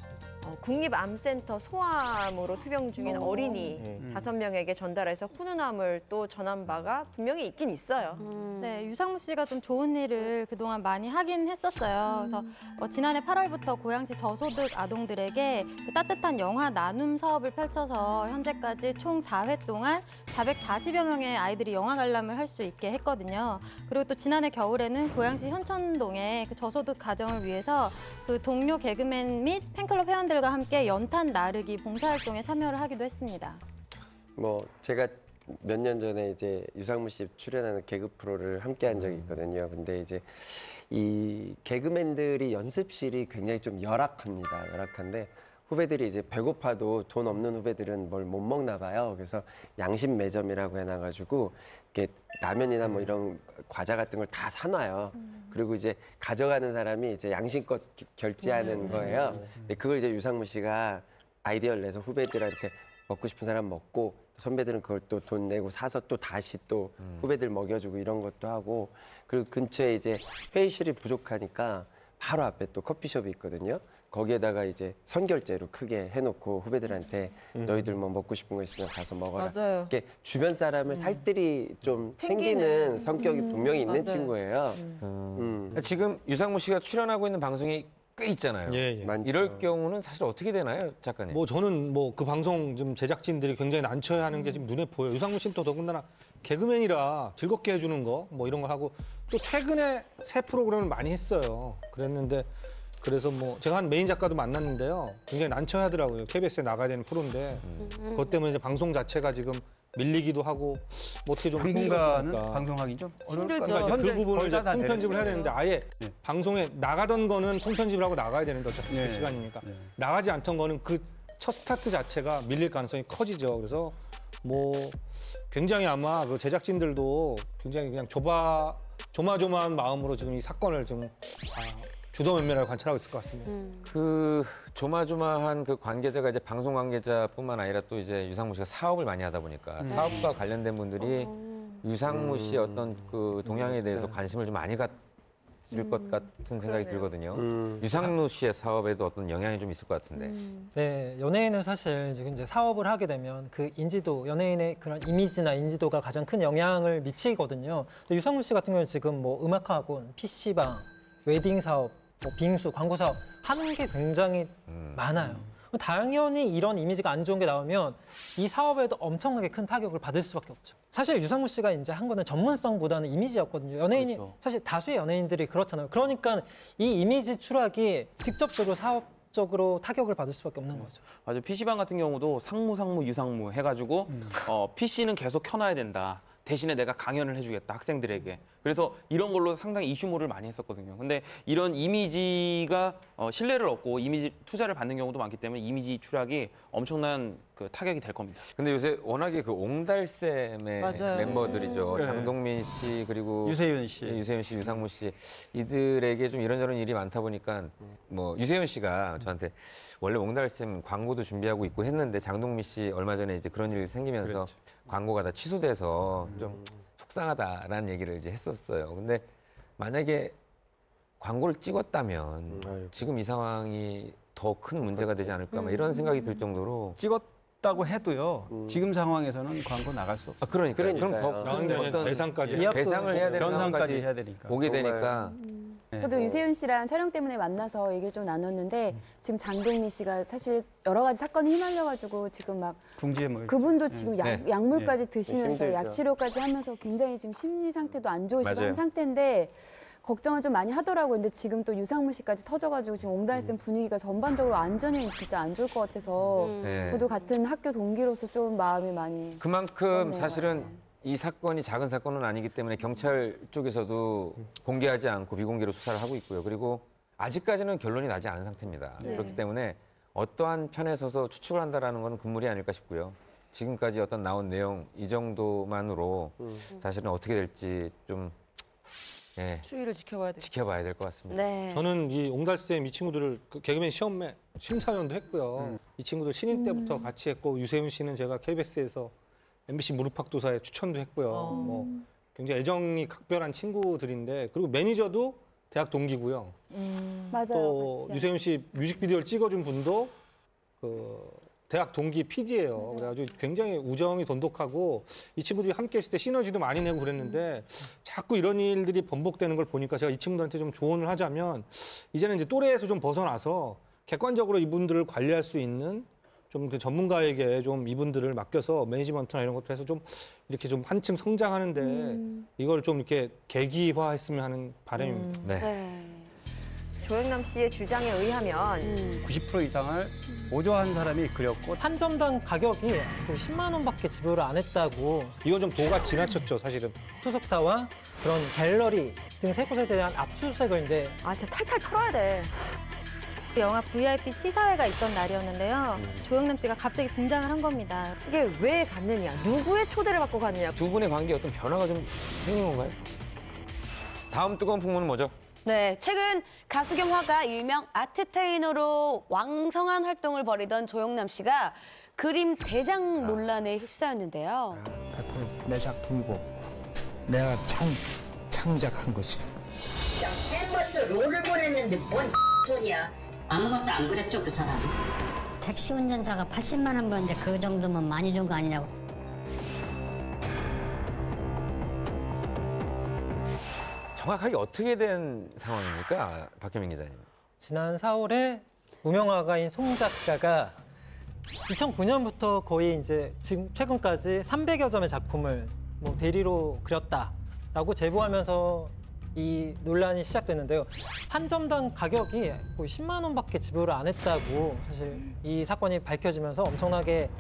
국립암센터 소아암으로 투병 중인 어린이 5명에게 전달해서 훈훈함을 또 전한 바가 분명히 있긴 있어요. 네, 유상무 씨가 좀 좋은 일을 그동안 많이 하긴 했었어요. 그래서 지난해 8월부터 고양시 저소득 아동들에게 그 따뜻한 영화 나눔 사업을 펼쳐서 현재까지 총 4회 동안 440여 명의 아이들이 영화 관람을 할 수 있게 했거든요. 그리고 또 지난해 겨울에는 고양시 현천동의 그 저소득 가정을 위해서 그 동료 개그맨 및 팬클럽 회원들과 함께 연탄 나르기 봉사활동에 참여를 하기도 했습니다. 뭐 제가 몇 년 전에 이제 유상무 씨 출연하는 개그 프로를 함께 한 적이 있거든요. 근데 이제 이 개그맨들이 연습실이 굉장히 좀 열악합니다. 열악한데 후배들이 이제 배고파도 돈 없는 후배들은 뭘 못 먹나 봐요. 그래서 양심 매점이라고 해놔가지고 이렇게 라면이나 뭐 이런 과자 같은 걸 다 사놔요. 그리고 이제 가져가는 사람이 이제 양심껏 결제하는 거예요. 근데 그걸 이제 유상무 씨가 아이디어를 내서 후배들한테 먹고 싶은 사람 먹고 선배들은 그걸 또 돈 내고 사서 또 다시 또 후배들 먹여주고 이런 것도 하고 그리고 근처에 이제 회의실이 부족하니까 바로 앞에 또 커피숍이 있거든요. 거기에다가 이제 선결제로 크게 해놓고 후배들한테 너희들 뭐 먹고 싶은 거 있으면 가서 먹어라. 맞아요. 이렇게 주변 사람을 살뜰히 좀 챙기는 성격이 분명히 있는 맞아요. 친구예요. 지금 유상무 씨가 출연하고 있는 방송이 꽤 있잖아요. 예. 많죠. 이럴 경우는 사실 어떻게 되나요, 작가님? 뭐 저는 뭐 그 방송 좀 제작진들이 굉장히 난처해하는 게 지금 눈에 보여요. 유상무 씨는 또 더군다나 개그맨이라 즐겁게 해주는 거 뭐 이런 걸 하고 또 최근에 새 프로그램을 많이 했어요. 그랬는데 그래서 뭐 제가 한 메인 작가도 만났는데요. 굉장히 난처하더라고요. KBS에 나가야 되는 프로인데 그것 때문에 이제 방송 자체가 지금 밀리기도 하고 뭐 어떻게 좀 당분간은 힘들어지니까. 방송하기 좀 어려울 것 그러니까 같아요. 이제 그 부분을 이제 거의 다 통편집을 해야 되는데 아예 네. 방송에 나가던 거는 통편집을 하고 나가야 되는데 어차피 네. 그 시간이니까 네. 나가지 않던 거는 그 첫 스타트 자체가 밀릴 가능성이 커지죠. 그래서 뭐 굉장히 아마 그 제작진들도 굉장히 그냥 조마조마한 마음으로 지금 이 사건을 좀 주도면밀하게 관찰하고 있을 것 같습니다. 그 조마조마한 그 관계자가 이제 방송 관계자뿐만 아니라 또 이제 유상무 씨가 사업을 많이 하다 보니까 사업과 관련된 분들이 유상무 씨의 어떤 그 동향에 대해서 관심을 좀 많이 것 같은 생각이 들거든요. 유상무 씨의 사업에도 어떤 영향이 좀 있을 것 같은데. 네, 연예인은 사실 지금 이제 사업을 하게 되면 그 인지도, 연예인의 그런 이미지나 인지도가 가장 큰 영향을 미치거든요. 유상무 씨 같은 경우는 지금 뭐 음악학원, PC방, 웨딩 사업, 뭐 빙수, 광고 사업 하는 게 굉장히 많아요. 당연히 이런 이미지가 안 좋은 게 나오면 이 사업에도 엄청나게 큰 타격을 받을 수밖에 없죠. 사실 유상무 씨가 이제 한 거는 전문성보다는 이미지였거든요. 연예인이 그렇죠. 사실 다수의 연예인들이 그렇잖아요. 그러니까 이 이미지 추락이 직접적으로 사업적으로 타격을 받을 수밖에 없는 거죠. 맞아요. PC방 같은 경우도 상무, 유상무 해가지고 PC는 계속 켜놔야 된다. 대신에 내가 강연을 해주겠다, 학생들에게. 그래서 이런 걸로 상당히 이슈몰을 많이 했었거든요. 근데 이런 이미지가 신뢰를 얻고 이미지 투자를 받는 경우도 많기 때문에 이미지 추락이 엄청난 그 타격이 될 겁니다. 근데 요새 워낙에 그 옹달샘의 맞아요. 멤버들이죠. 네. 장동민 씨 그리고 유세윤 씨. 유세윤 씨, 유상무 씨 이들에게 좀 이런저런 일이 많다 보니까 뭐 유세윤 씨가 저한테 원래 옹달샘 광고도 준비하고 있고 했는데 장동민 씨 얼마 전에 이제 그런 일이 생기면서 그렇죠. 광고가 다 취소돼서 좀 속상하다라는 얘기를 이제 했었어요. 근데 만약에 광고를 찍었다면 지금 이 상황이 더 큰 문제가 되지 않을까 막 이런 생각이 들 정도로 찍었다고 해도요. 지금 상황에서는 광고 나갈 수 없어요. 그럼 더 큰 어떤 배상까지 배상을 해야 되는 연상까지 상황까지 해야 되니까. 오게 되니까 네. 저도 유세윤 씨랑 촬영 때문에 만나서 얘기를 좀 나눴는데 지금 장동민 씨가 사실 여러 가지 사건에 휘말려가지고 지금 막 궁지에 뭐 그분도 지금 약물까지 드시면서 힘들죠. 약 치료까지 하면서 굉장히 지금 심리 상태도 안 좋으시고 맞아요. 한 상태인데 걱정을 좀 많이 하더라고요. 근데 지금 또 유상무 씨까지 터져가지고 지금 옹달샘 분위기가 전반적으로 안전이 진짜 안 좋을 것 같아서 네. 저도 같은 학교 동기로서 좀 마음이 많이 그만큼 그렇네요. 사실은 이 사건이 작은 사건은 아니기 때문에 경찰 쪽에서도 공개하지 않고 비공개로 수사를 하고 있고요. 그리고 아직까지는 결론이 나지 않은 상태입니다. 네. 그렇기 때문에 어떠한 편에 서서 추측을 한다라는 건 금물이 아닐까 싶고요. 지금까지 어떤 나온 내용 이 정도만으로 사실은 어떻게 될지 좀 추이를 지켜봐야 돼. 지켜봐야 될 것 같습니다. 네. 저는 이 옹달샘 이 친구들을 그 개그맨 시험에 심사위원도 했고요. 이 친구들 신인 때부터 같이 했고 유세윤 씨는 제가 KBS에서 MBC 무릎팍도사에 추천도 했고요. 뭐 굉장히 애정이 각별한 친구들인데 그리고 매니저도 대학 동기고요. 맞아요. 또 같이 유세윤 씨 뮤직비디오를 찍어준 분도 그 대학 동기 PD예요. 그래가지고 굉장히 우정이 돈독하고 이 친구들이 함께 있을 때 시너지도 많이 내고 그랬는데 자꾸 이런 일들이 번복되는 걸 보니까 제가 이 친구들한테 좀 조언을 하자면 이제는 이제 또래에서 좀 벗어나서 객관적으로 이분들을 관리할 수 있는 좀 그 전문가에게 좀 이분들을 맡겨서 매니지먼트나 이런 것도 해서 좀 이렇게 좀 한층 성장하는데 이걸 좀 이렇게 계기화했으면 하는 바람입니다. 네. 네. 조영남 씨의 주장에 의하면 90% 이상을 보조한 사람이 그렸고 한 점당 가격이 또 10만 원밖에 지불을 안 했다고 이건 좀 도가 지나쳤죠, 사실은. 소속사와 그런 갤러리 등 세 곳에 대한 압수수색을 이제 진짜 탈탈 털어야 돼. 영화 VIP 시사회가 있던 날이었는데요. 조영남 씨가 갑자기 등장을 한 겁니다. 이게 왜 갔느냐, 누구의 초대를 받고 갔느냐. 두 분의 관계에 어떤 변화가 좀 생긴 건가요? 다음 뜨거운 풍문은 뭐죠? 네, 최근 가수 겸 화가 일명 아트테이너로 왕성한 활동을 벌이던 조영남 씨가 그림 대장 논란에 휩싸였는데요. 내 작품이고 내가 창작한 거지. 캔버스 롤을 보냈는데 뭔 소리야. 아무것도 안 그랬죠, 그 사람. 택시 운전사가 80만 원 벌는데 그 정도면 많이 준 거 아니냐고. 정확하게 어떻게 된 상황입니까? 박혜민 기자님. 지난 4월에 무명 화가인 송 작가가 2009년부터 거의 이제 지금 최근까지 300여 점의 작품을 뭐 대리로 그렸다라고 제보하면서 이 논란이 시작됐는데요. 한 점당 가격이 거의 10만 원밖에 지불을 안 했다고 사실 이 사건이 밝혀지면서 엄청나게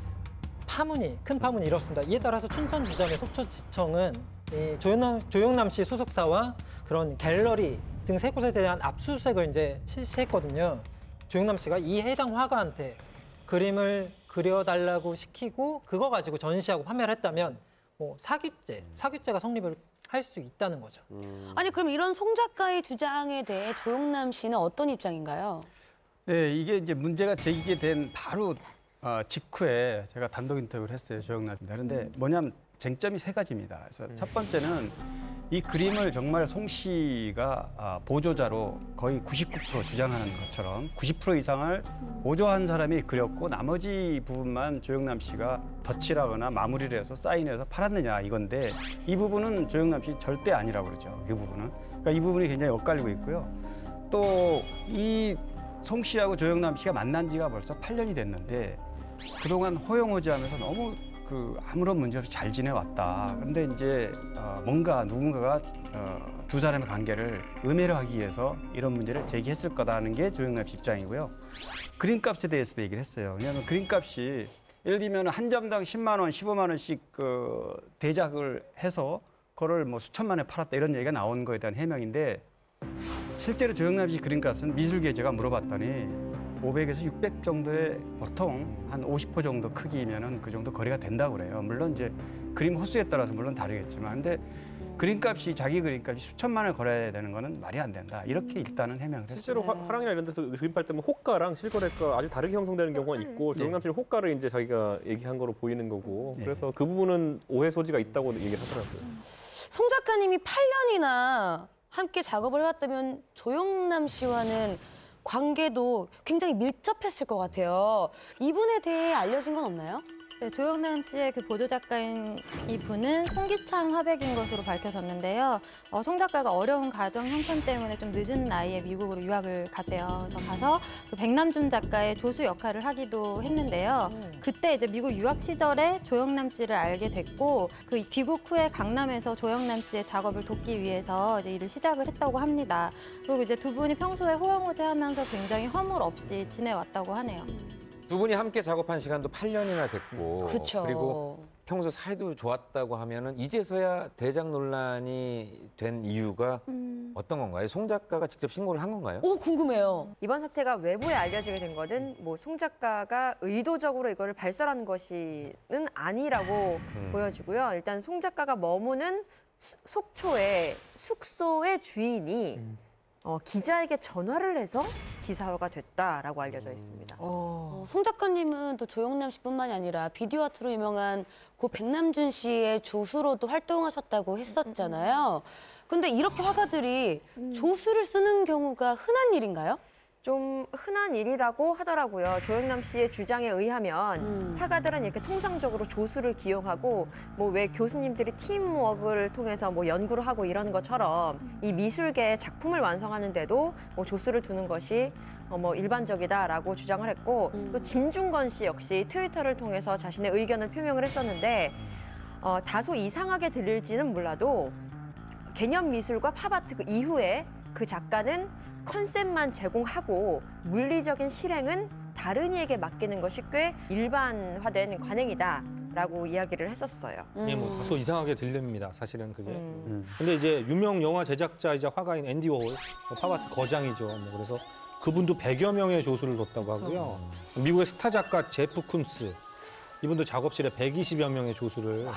큰 파문이 일었습니다. 이에 따라서 춘천지점의 속초지청은 이 조영남 씨 소속사와 그런 갤러리 등 세 곳에 대한 압수수색을 이제 실시했거든요. 조영남 씨가 이 해당 화가한테 그림을 그려달라고 시키고 그거 가지고 전시하고 판매를 했다면 뭐 사규죄가 성립을 할 수 있다는 거죠. 아니 그럼 이런 송 작가의 주장에 대해 조영남 씨는 어떤 입장인가요? 네, 이게 이제 문제가 제기된 바로 직후에 제가 단독 인터뷰를 했어요, 조영남 씨. 그런데 뭐냐면 쟁점이 세 가지입니다. 그래서 첫 번째는 이 그림을 정말 송 씨가 보조자로 거의 99% 주장하는 것처럼 90% 이상을 보조한 사람이 그렸고 나머지 부분만 조영남 씨가 덧칠하거나 마무리를 해서 사인해서 팔았느냐 이건데 이 부분은 조영남 씨 절대 아니라고 그러죠. 이 부분은. 그러니까 이 부분이 굉장히 엇갈리고 있고요. 또 이 송 씨하고 조영남 씨가 만난 지가 벌써 8년이 됐는데 그동안 호영호재하면서 너무 아무런 문제 없이 잘 지내왔다. 근데 이제 뭔가 누군가가 두 사람의 관계를 음해하기 위해서 이런 문제를 제기했을 거다는 게 조영남 씨 입장이고요. 그림값에 대해서도 얘기를 했어요. 왜냐하면 그림값이 예를 들면 한 점당 10만 원, 15만 원씩 대작을 해서 그거를 뭐 수천만 원에 팔았다 이런 얘기가 나온 거에 대한 해명인데 실제로 조영남 씨 그림값은 미술계 제가 물어봤더니 500에서 600 정도의 보통 한 50호 정도 크기면은 그 정도 거래가 된다고 그래요. 물론 이제 그림 호수에 따라서 물론 다르겠지만 근데 그림값이 자기 그림값이 수천만 원을 거래해야 되는 거는 말이 안 된다. 이렇게 일단은 해명을 했어요. 실제로 화랑이나 이런 데서 그림 팔 때면 호가랑 실거래가 아주 다르게 형성되는 경우가 있고 조영남 씨는 호가를 이제 자기가 얘기한 거로 보이는 거고 그래서 그 부분은 오해 소지가 있다고 얘기를 하더라고요. 송 작가님이 8년이나 함께 작업을 해왔다면 조영남 씨와는 관계도 굉장히 밀접했을 것 같아요. 이분에 대해 알려진 건 없나요? 네, 조영남 씨의 그 보조 작가인 이분은 송기창 화백인 것으로 밝혀졌는데요. 송 작가가 어려운 가정 형편 때문에 좀 늦은 나이에 미국으로 유학을 갔대요. 그래서 가서 그 백남준 작가의 조수 역할을 하기도 했는데요. 그때 이제 미국 유학 시절에 조영남 씨를 알게 됐고 그 귀국 후에 강남에서 조영남 씨의 작업을 돕기 위해서 이제 일을 시작을 했다고 합니다. 그리고 이제 두 분이 평소에 호영호재하면서 굉장히 허물 없이 지내왔다고 하네요. 두 분이 함께 작업한 시간도 8년이나 됐고 그쵸. 그리고 평소 사이도 좋았다고 하면은 이제서야 대작 논란이 된 이유가 어떤 건가요? 송 작가가 직접 신고를 한 건가요? 오, 궁금해요. 이번 사태가 외부에 알려지게 된 거는 뭐 송 작가가 의도적으로 이거를 발설한 것이는 아니라고 보여지고요. 일단 송 작가가 머무는 속초의 숙소의 주인이 기자에게 전화를 해서 기사화가 됐다라고 알려져 있습니다. 송 작가님은 또 조영남 씨뿐만이 아니라 비디오 아트로 유명한 고 백남준 씨의 조수로도 활동하셨다고 했었잖아요. 근데 이렇게 화가들이 조수를 쓰는 경우가 흔한 일인가요? 좀 흔한 일이라고 하더라고요. 조영남 씨의 주장에 의하면 화가들은 이렇게 통상적으로 조수를 기용하고 뭐 왜 교수님들이 팀워크를 통해서 뭐 연구를 하고 이러는 것처럼 이 미술계의 작품을 완성하는데도 뭐 조수를 두는 것이 뭐 일반적이다라고 주장을 했고 또 진중건 씨 역시 트위터를 통해서 자신의 의견을 표명을 했었는데 다소 이상하게 들릴지는 몰라도 개념 미술과 팝아트 그 이후에 그 작가는 컨셉만 제공하고 물리적인 실행은 다른 이에게 맡기는 것이 꽤 일반화된 관행이다라고 이야기를 했었어요. 예, 뭐 다소 이상하게 들립니다. 사실은 그게. 근데 이제 유명 영화 제작자이자 화가인 앤디 워홀, 팝아트 거장이죠. 뭐 그래서 그분도 100여 명의 조수를 뒀다고 하고요. 미국의 스타 작가 제프 쿤스, 이분도 작업실에 120여 명의 조수를.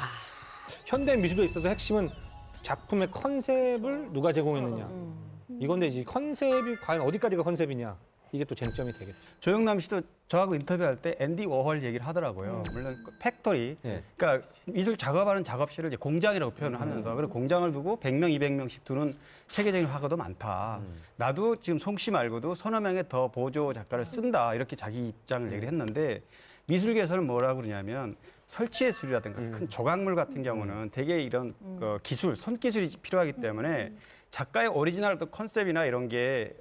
현대 미술에 있어서 핵심은 작품의 컨셉을 누가 제공했느냐. 이건데 이제 컨셉이 과연 어디까지가 컨셉이냐. 이게 또 쟁점이 되겠죠. 조영남 씨도 저하고 인터뷰할 때 앤디 워홀 얘기를 하더라고요. 물론 팩토리, 그러니까 미술 작업하는 작업실을 이제 공장이라고 표현을 하면서 그리고 공장을 두고 100명, 200명씩 두는 세계적인 화가도 많다. 나도 지금 송 씨 말고도 서너 명의 더 보조 작가를 쓴다. 이렇게 자기 입장을 얘기를 했는데 미술계에서는 뭐라고 그러냐면 설치예술이라든가 큰 조각물 같은 경우는 되게 이런 기술, 손기술이 필요하기 때문에 작가의 오리지널 컨셉이나 이런 게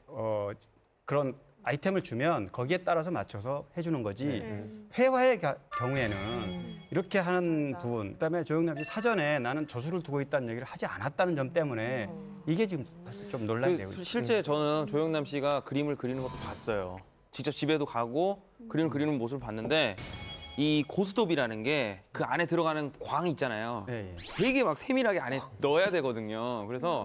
그런 아이템을 주면 거기에 따라서 맞춰서 해주는 거지 회화의 경우에는 이렇게 하는 부분 그다음에 조영남 씨 사전에 나는 조수를 두고 있다는 얘기를 하지 않았다는 점 때문에 이게 지금 사실 좀 논란이 되고 있어요. 실제 저는 조영남 씨가 그림을 그리는 것도 봤어요. 직접 집에도 가고 그림을 그리는 모습을 봤는데 이 고스톱이라는 게 그 안에 들어가는 광 있잖아요. 되게 막 세밀하게 안에 넣어야 되거든요. 그래서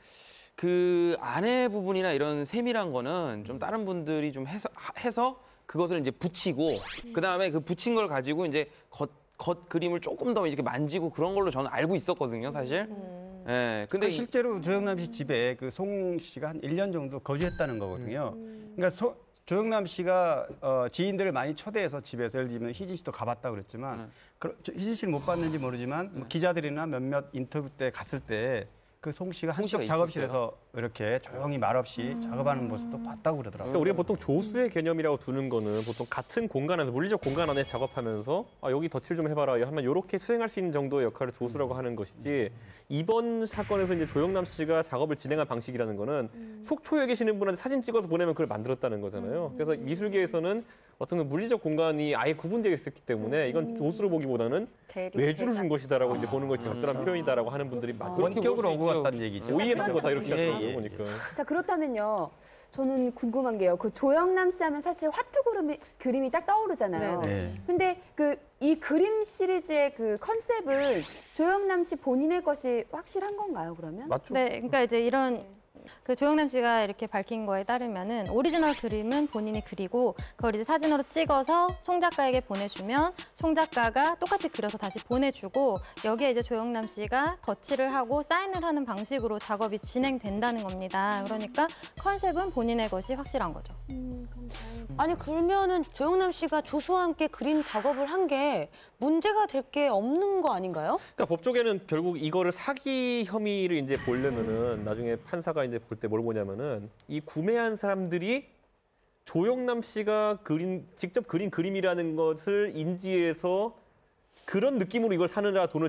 그 안에 부분이나 이런 세밀한 거는 좀 다른 분들이 좀 해서 그것을 이제 붙이고 그다음에 그 붙인 걸 가지고 이제 겉 그림을 조금 더 이렇게 만지고 그런 걸로 저는 알고 있었거든요, 사실. 예. 근데 실제로 조영남 씨 집에 그 송 씨가 한 1년 정도 거주했다는 거거든요. 그러니까 조영남 씨가 지인들을 많이 초대해서 집에서 예를 들면 희진 씨도 가봤다 그랬지만 희진 씨는 못 봤는지 모르지만 뭐 기자들이나 몇몇 인터뷰 때 갔을 때 그 송 씨가 송 씨가 한쪽 작업실에서 이렇게 조용히 말없이 작업하는 모습도 봤다고 그러더라고요. 그러니까 우리가 보통 조수의 개념이라고 두는 거는 보통 같은 공간에서 물리적 공간 안에 작업하면서 여기 덧칠 좀 해봐라 하면 이렇게 수행할 수 있는 정도의 역할을 조수라고 하는 것이지 이번 사건에서 이제 조영남 씨가 작업을 진행한 방식이라는 거는 속초에 계시는 분한테 사진 찍어서 보내면 그걸 만들었다는 거잖아요. 그래서 미술계에서는 어떤 물리적 공간이 아예 구분되어 있었기 때문에 이건 조수로 보기보다는 외주를 준 것이다라고 이제 보는 것이 적절한 표현이다라고 하는 분들이 많고 원격으로 오고 갔다는 얘기죠. 오이해하는 거다 이렇게 예, 하는 예. 거니까. 자, 그렇다면요. 저는 궁금한 게요. 그 조영남 씨 하면 사실 화투 그림이 딱 떠오르잖아요. 네. 근데 이 그림 시리즈의 그 컨셉은 조영남 씨 본인의 것이 확실한 건가요, 그러면? 맞죠? 네, 그러니까 이제 이런 그 조영남 씨가 이렇게 밝힌 거에 따르면은 오리지널 그림은 본인이 그리고 그걸 이제 사진으로 찍어서 송 작가에게 보내주면 송 작가가 똑같이 그려서 다시 보내주고 여기에 이제 조영남 씨가 덧칠을 하고 사인을 하는 방식으로 작업이 진행된다는 겁니다. 그러니까 컨셉은 본인의 것이 확실한 거죠. 아니 그러면은 조영남 씨가 조수와 함께 그림 작업을 한 게 문제가 될 게 없는 거 아닌가요? 그러니까 법조계는 결국 이거를 사기 혐의를 이제 보려면은 나중에 판사가 이제 볼 때 뭘 보냐면은 이 구매한 사람들이 조영남 씨가 직접 그린 그림이라는 것을 인지해서 그런 느낌으로 이걸 사느라 돈을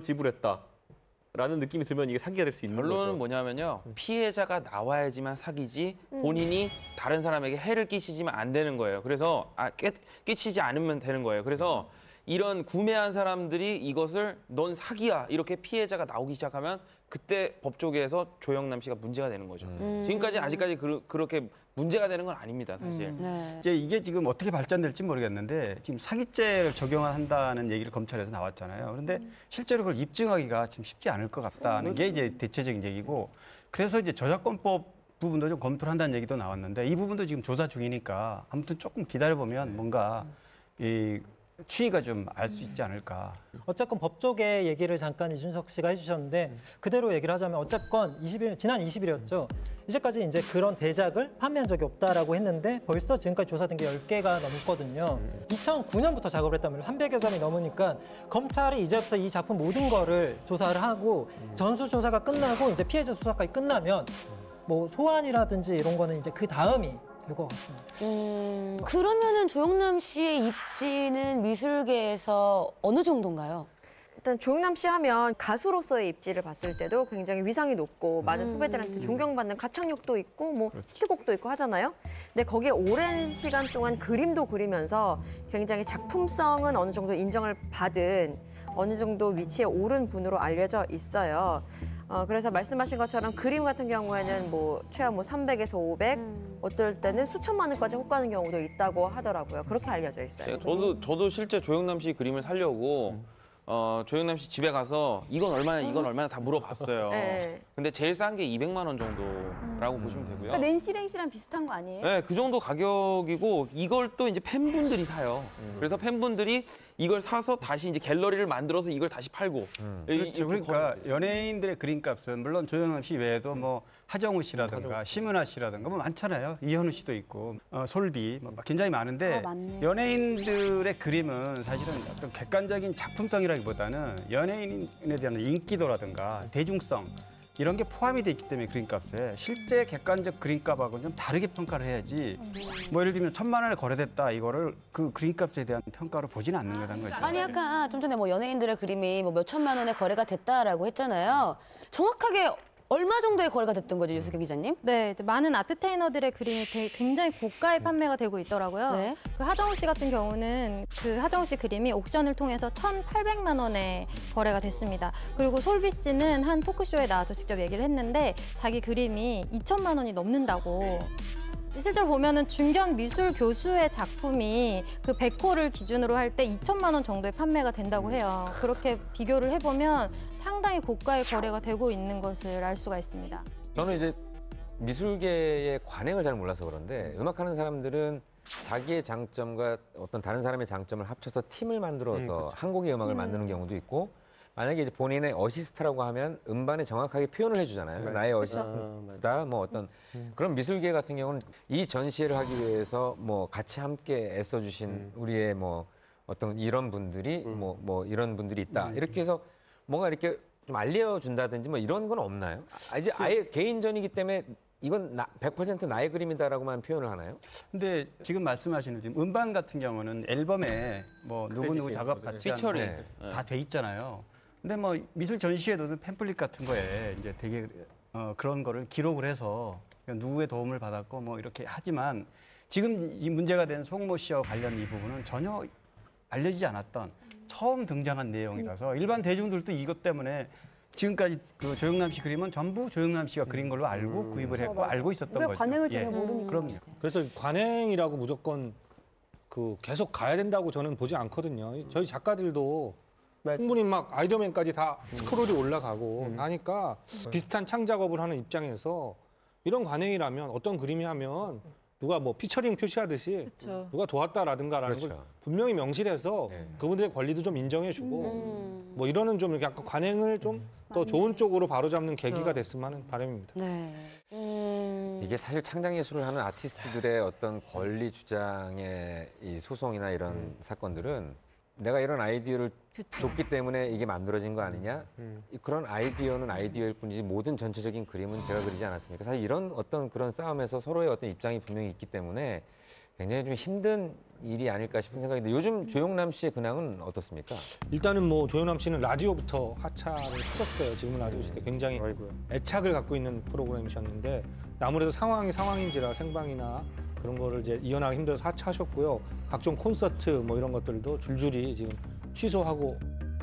지불했다라는 느낌이 들면 이게 사기가 될 수 있는 결론은 거죠. 뭐냐면요. 피해자가 나와야지만 사기지 본인이 다른 사람에게 해를 끼치지면 안 되는 거예요. 그래서 끼치지 않으면 되는 거예요. 그래서 이런 구매한 사람들이 이것을 넌 사기야 이렇게 피해자가 나오기 시작하면 그때 법조계에서 조영남 씨가 문제가 되는 거죠. 지금까지 아직까지 그렇게 문제가 되는 건 아닙니다, 사실. 네. 이제 이게 지금 어떻게 발전될지 모르겠는데 지금 사기죄를 적용한다는 얘기를 검찰에서 나왔잖아요. 그런데 실제로 그걸 입증하기가 지금 쉽지 않을 것 같다는 게 이제 대체적인 얘기고 그래서 이제 저작권법 부분도 좀 검토를 한다는 얘기도 나왔는데 이 부분도 지금 조사 중이니까 아무튼 조금 기다려보면 뭔가 이 추이가 좀 알 수 있지 않을까. 어쨌건 법조계 얘기를 잠깐 이준석 씨가 해주셨는데 그대로 얘기를 하자면 어쨌건 지난 20일이었죠. 이제까지 이제 그런 대작을 판매한 적이 없다라고 했는데 벌써 지금까지 조사된 게 10개가 넘거든요. 2009년부터 작업을 했다면 300여 점이 넘으니까 검찰이 이제부터 이 작품 모든 거를 조사를 하고 전수조사가 끝나고 이제 피해자 수사까지 끝나면 뭐 소환이라든지 이런 거는 이제 그 다음이 될 것 같습니다. 그러면은 조영남 씨의 입지는 미술계에서 어느 정도인가요? 일단 조영남 씨 하면 가수로서의 입지를 봤을 때도 굉장히 위상이 높고 많은 후배들한테 존경받는 가창력도 있고 뭐 히트곡도 있고 하잖아요. 근데 거기에 오랜 시간 동안 그림도 그리면서 굉장히 작품성은 어느 정도 인정을 받은 어느 정도 위치에 오른 분으로 알려져 있어요. 그래서 말씀하신 것처럼 그림 같은 경우에는 뭐 최하 300에서 500, 어떨 때는 수천만 원까지 호가는 경우도 있다고 하더라고요. 그렇게 알려져 있어요. 저도 실제 조영남 씨 그림을 사려고 조영남 씨 집에 가서 이건 얼마나 다 물어봤어요. 네. 근데 제일 싼 게 200만 원 정도라고 보시면 되고요. 그러니까 낸시랭 씨랑 비슷한 거 아니에요? 네, 그 정도 가격이고 이걸 또 이제 팬분들이 사요. 그래서 팬분들이 이걸 사서 다시 이제 갤러리를 만들어서 이걸 다시 팔고. 그렇죠. 그러니까 연예인들의 그림값은 물론 조영남 씨 외에도 뭐 하정우 씨라든가 심은하 씨라든가 뭐 많잖아요. 이현우 씨도 있고 솔비 뭐 굉장히 많은데 맞네. 연예인들의 그림은 사실은 어떤 객관적인 작품성이라기보다는 연예인에 대한 인기도라든가 대중성 이런 게 포함이 돼 있기 때문에 그림값에 실제 객관적 그림값하고는 좀 다르게 평가를 해야지 뭐 예를 들면 1,000만 원에 거래됐다 이거를 그 그림값에 대한 평가로 보지는 않는 거라는 거죠. 아니 아까 좀 전에 뭐 연예인들의 그림이 뭐 몇 천만 원에 거래가 됐다라고 했잖아요. 정확하게 얼마 정도의 거래가 됐던 거죠, 유수경 기자님? 네, 이제 많은 아트테이너들의 그림이 굉장히 고가에 판매가 되고 있더라고요. 네. 그 하정우 씨 같은 경우는 그 하정우 씨 그림이 옥션을 통해서 1,800만 원에 거래가 됐습니다. 그리고 솔비 씨는 한 토크쇼에 나와서 직접 얘기를 했는데 자기 그림이 2천만 원이 넘는다고. 실제로 보면은 중견 미술 교수의 작품이 그 100호를 기준으로 할 때 2천만 원 정도의 판매가 된다고 해요. 그렇게 비교를 해보면 상당히 고가의 거래가 되고 있는 것을 알 수가 있습니다. 저는 이제 미술계의 관행을 잘 몰라서 그런데 음악하는 사람들은 자기의 장점과 어떤 다른 사람의 장점을 합쳐서 팀을 만들어서 그렇죠. 한 곡의 음악을 만드는 경우도 있고 만약에 이제 본인의 어시스트라고 하면 음반에 정확하게 표현을 해주잖아요. 나의 어시스트다 뭐 어떤 그런 미술계 같은 경우는 이 전시회를 하기 위해서 뭐 같이 함께 애써주신 우리의 뭐 어떤 이런 분들이 뭐 이런 분들이 있다 이렇게 해서 뭔가 이렇게 좀 알려준다든지 뭐 이런 건 없나요? 이제 아예 개인전이기 때문에 이건 100% 나의 그림이다라고만 표현을 하나요? 근데 지금 말씀하시는 지금 음반 같은 경우는 앨범에 뭐 누구누구 작업 같이 피처링. 다돼 있잖아요. 근데 뭐 미술 전시회도는 팸플릿 같은 거에 이제 되게 그런 거를 기록을 해서 누구의 도움을 받았고 뭐 이렇게 하지만 지금 이 문제가 된 송모 씨와 관련 이 부분은 전혀 알려지지 않았던 처음 등장한 내용이라서 일반 대중들도 이것 때문에 지금까지 그 조영남 씨 그림은 전부 조영남 씨가 그린 걸로 알고 구입을 했고 맞아. 알고 있었던 우리가 거죠. 관행을 전혀 모르니까. 그럼요. 그래서 관행이라고 무조건 계속 가야 된다고 저는 보지 않거든요. 저희 작가들도 충분히 막 아이디어맨까지 다 스크롤이 올라가고 하니까 비슷한 창작업을 하는 입장에서 이런 관행이라면 어떤 그림이 하면 누가 뭐 피처링 표시하듯이 그쵸. 누가 도왔다라든가라는 걸 그렇죠. 분명히 명시해서 그분들의 권리도 좀 인정해주고 뭐 이러는 좀 이렇게 약간 관행을 좀 더 좋은 쪽으로 바로잡는 계기가 됐으면 하는 바람입니다. 네. 이게 사실 창작 예술을 하는 아티스트들의 어떤 권리 주장의 이 소송이나 이런 사건들은 내가 이런 아이디어를 줬기 때문에 이게 만들어진 거 아니냐? 그런 아이디어는 아이디어일 뿐이지 모든 전체적인 그림은 제가 그리지 않았습니까? 사실 이런 어떤 그런 싸움에서 서로의 어떤 입장이 분명히 있기 때문에 굉장히 좀 힘든 일이 아닐까 싶은 생각인데 요즘 조영남 씨의 근황은 어떻습니까? 일단은 뭐 조영남 씨는 라디오부터 하차를 했었어요. 지금은 라디오 시대 굉장히 애착을 갖고 있는 프로그램이셨는데 아무래도 상황이 상황인지라 생방이나 그런 거를 이제 이어나가기 힘들어서 하차하셨고요. 각종 콘서트 뭐 이런 것들도 줄줄이 지금 취소하고.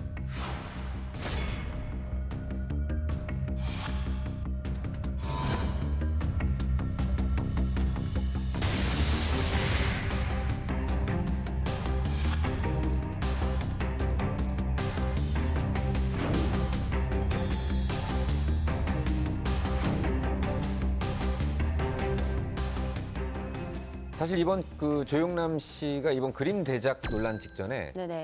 사실 이번 그 조영남 씨가 이번 그림 대작 논란 직전에 네네.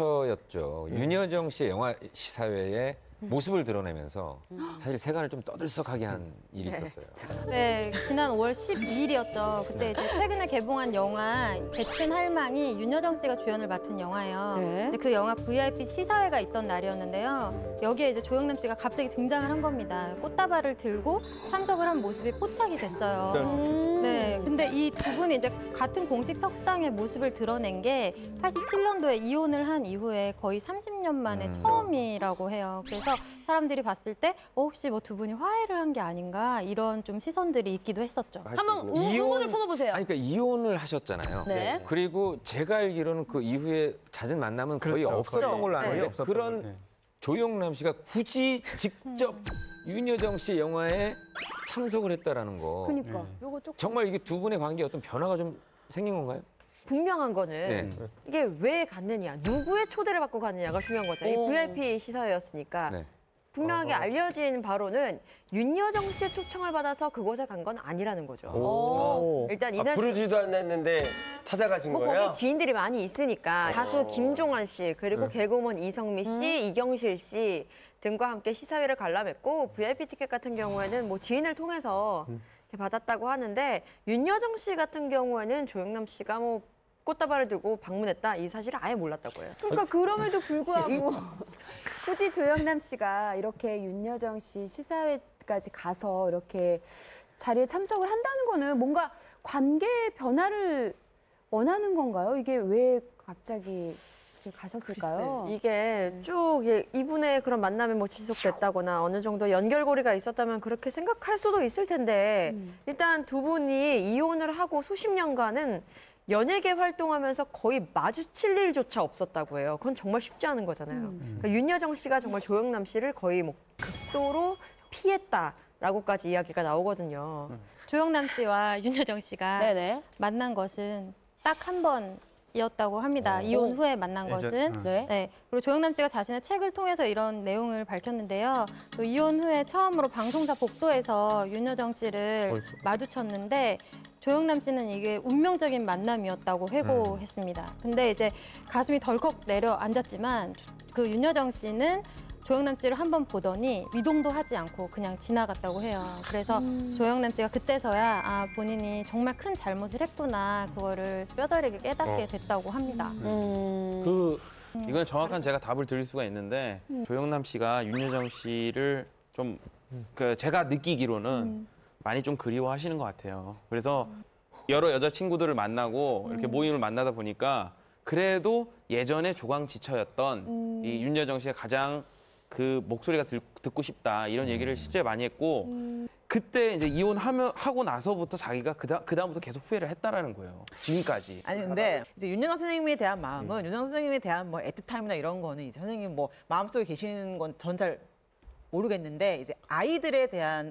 전처였죠. 윤여정 씨의 영화 시사회에 모습을 드러내면서 사실 세간을 좀 떠들썩하게 한 일이 있었어요. 네, 지난 5월 12일이었죠. 그때 이제 최근에 개봉한 영화 짙은 할망이 윤여정 씨가 주연을 맡은 영화예요. 네. 근데 그 영화 VIP 시사회가 있던 날이었는데요. 여기에 이제 조영남 씨가 갑자기 등장을 한 겁니다. 꽃다발을 들고 참석을 한 모습이 포착이 됐어요. 네, 근데 이 두 분이 이제 같은 공식 석상의 모습을 드러낸 게 87년도에 이혼을 한 이후에 거의 30년 만에 처음이라고 해요. 그래서 사람들이 봤을 때 혹시 뭐 두 분이 화해를 한 게 아닌가 이런 좀 시선들이 있기도 했었죠. 한번 의문을 품어보세요. 아니, 그러니까 이혼을 하셨잖아요. 네. 그리고 제가 알기로는 그 이후에 잦은 만남은 거의 없었던 걸로 아는데 그런 조영남 씨가 굳이 직접 윤여정 씨 영화에 참석을 했다라는 거. 그러니까 요거 조금 정말 이게 두 분의 관계에 어떤 변화가 좀 생긴 건가요? 분명한 거는 이게 왜 갔느냐, 누구의 초대를 받고 갔느냐가 중요한 거잖아요. 이 VIP 시사회였으니까. 네. 분명하게 알려진 바로는 윤여정 씨의 초청을 받아서 그곳에 간 건 아니라는 거죠. 일단 이날 부르지도 않았는데 찾아가신 뭐 거예요? 거기 지인들이 많이 있으니까 가수 김종환 씨 그리고 개그우먼 이성미 씨, 이경실 씨 등과 함께 시사회를 관람했고 VIP 티켓 같은 경우에는 뭐 지인을 통해서 이렇게 받았다고 하는데 윤여정 씨 같은 경우에는 조영남 씨가 뭐 꽃다발을 들고 방문했다 이 사실을 아예 몰랐다고 해요. 그러니까 그럼에도 불구하고 굳이 조영남 씨가 이렇게 윤여정 씨 시사회까지 가서 이렇게 자리에 참석을 한다는 거는 뭔가 관계 변화를 원하는 건가요? 이게 왜 갑자기 이렇게 가셨을까요? 글쎄, 이게 쭉 이분의 그런 만남이 뭐 지속됐다거나 어느 정도 연결고리가 있었다면 그렇게 생각할 수도 있을 텐데 일단 두 분이 이혼을 하고 수십 년간은 연예계 활동하면서 거의 마주칠 일조차 없었다고 해요. 그건 정말 쉽지 않은 거잖아요. 그러니까 윤여정 씨가 정말 조영남 씨를 거의 뭐 극도로 피했다라고까지 이야기가 나오거든요. 조영남 씨와 윤여정 씨가 네네. 만난 것은 딱 한 번이었다고 합니다. 이혼 후에 만난 것은. 네. 그리고 조영남 씨가 자신의 책을 통해서 이런 내용을 밝혔는데요. 또 이혼 후에 처음으로 방송사 복도에서 윤여정 씨를 마주쳤는데 조영남 씨는 이게 운명적인 만남이었다고 회고했습니다. 근데 이제 가슴이 덜컥 내려앉았지만 그 윤여정 씨는 조영남 씨를 한번 보더니 미동도 하지 않고 그냥 지나갔다고 해요. 그래서 조영남 씨가 그때서야 아, 본인이 정말 큰 잘못을 했구나 그거를 뼈저리게 깨닫게 됐다고 합니다. 그 이건 정확한 제가 답을 드릴 수가 있는데 조영남 씨가 윤여정 씨를 좀 제가 느끼기로는 많이 좀 그리워하시는 것 같아요. 그래서 여러 여자친구들을 만나고 이렇게 모임을 만나다 보니까 그래도 예전에 조강지처였던 이 윤여정 씨가 가장 그 목소리가 듣고 싶다 이런 얘기를 실제 많이 했고 그때 이제 이혼하고 나서부터 자기가 그다음부터 계속 후회를 했다라는 거예요. 지금까지. 아니 근데 이제 윤여정 선생님에 대한 마음은 윤여정 선생님에 대한 뭐 애틋함이나 이런 거는 이제 선생님 뭐 마음속에 계시는 건 전 잘 모르겠는데 이제 아이들에 대한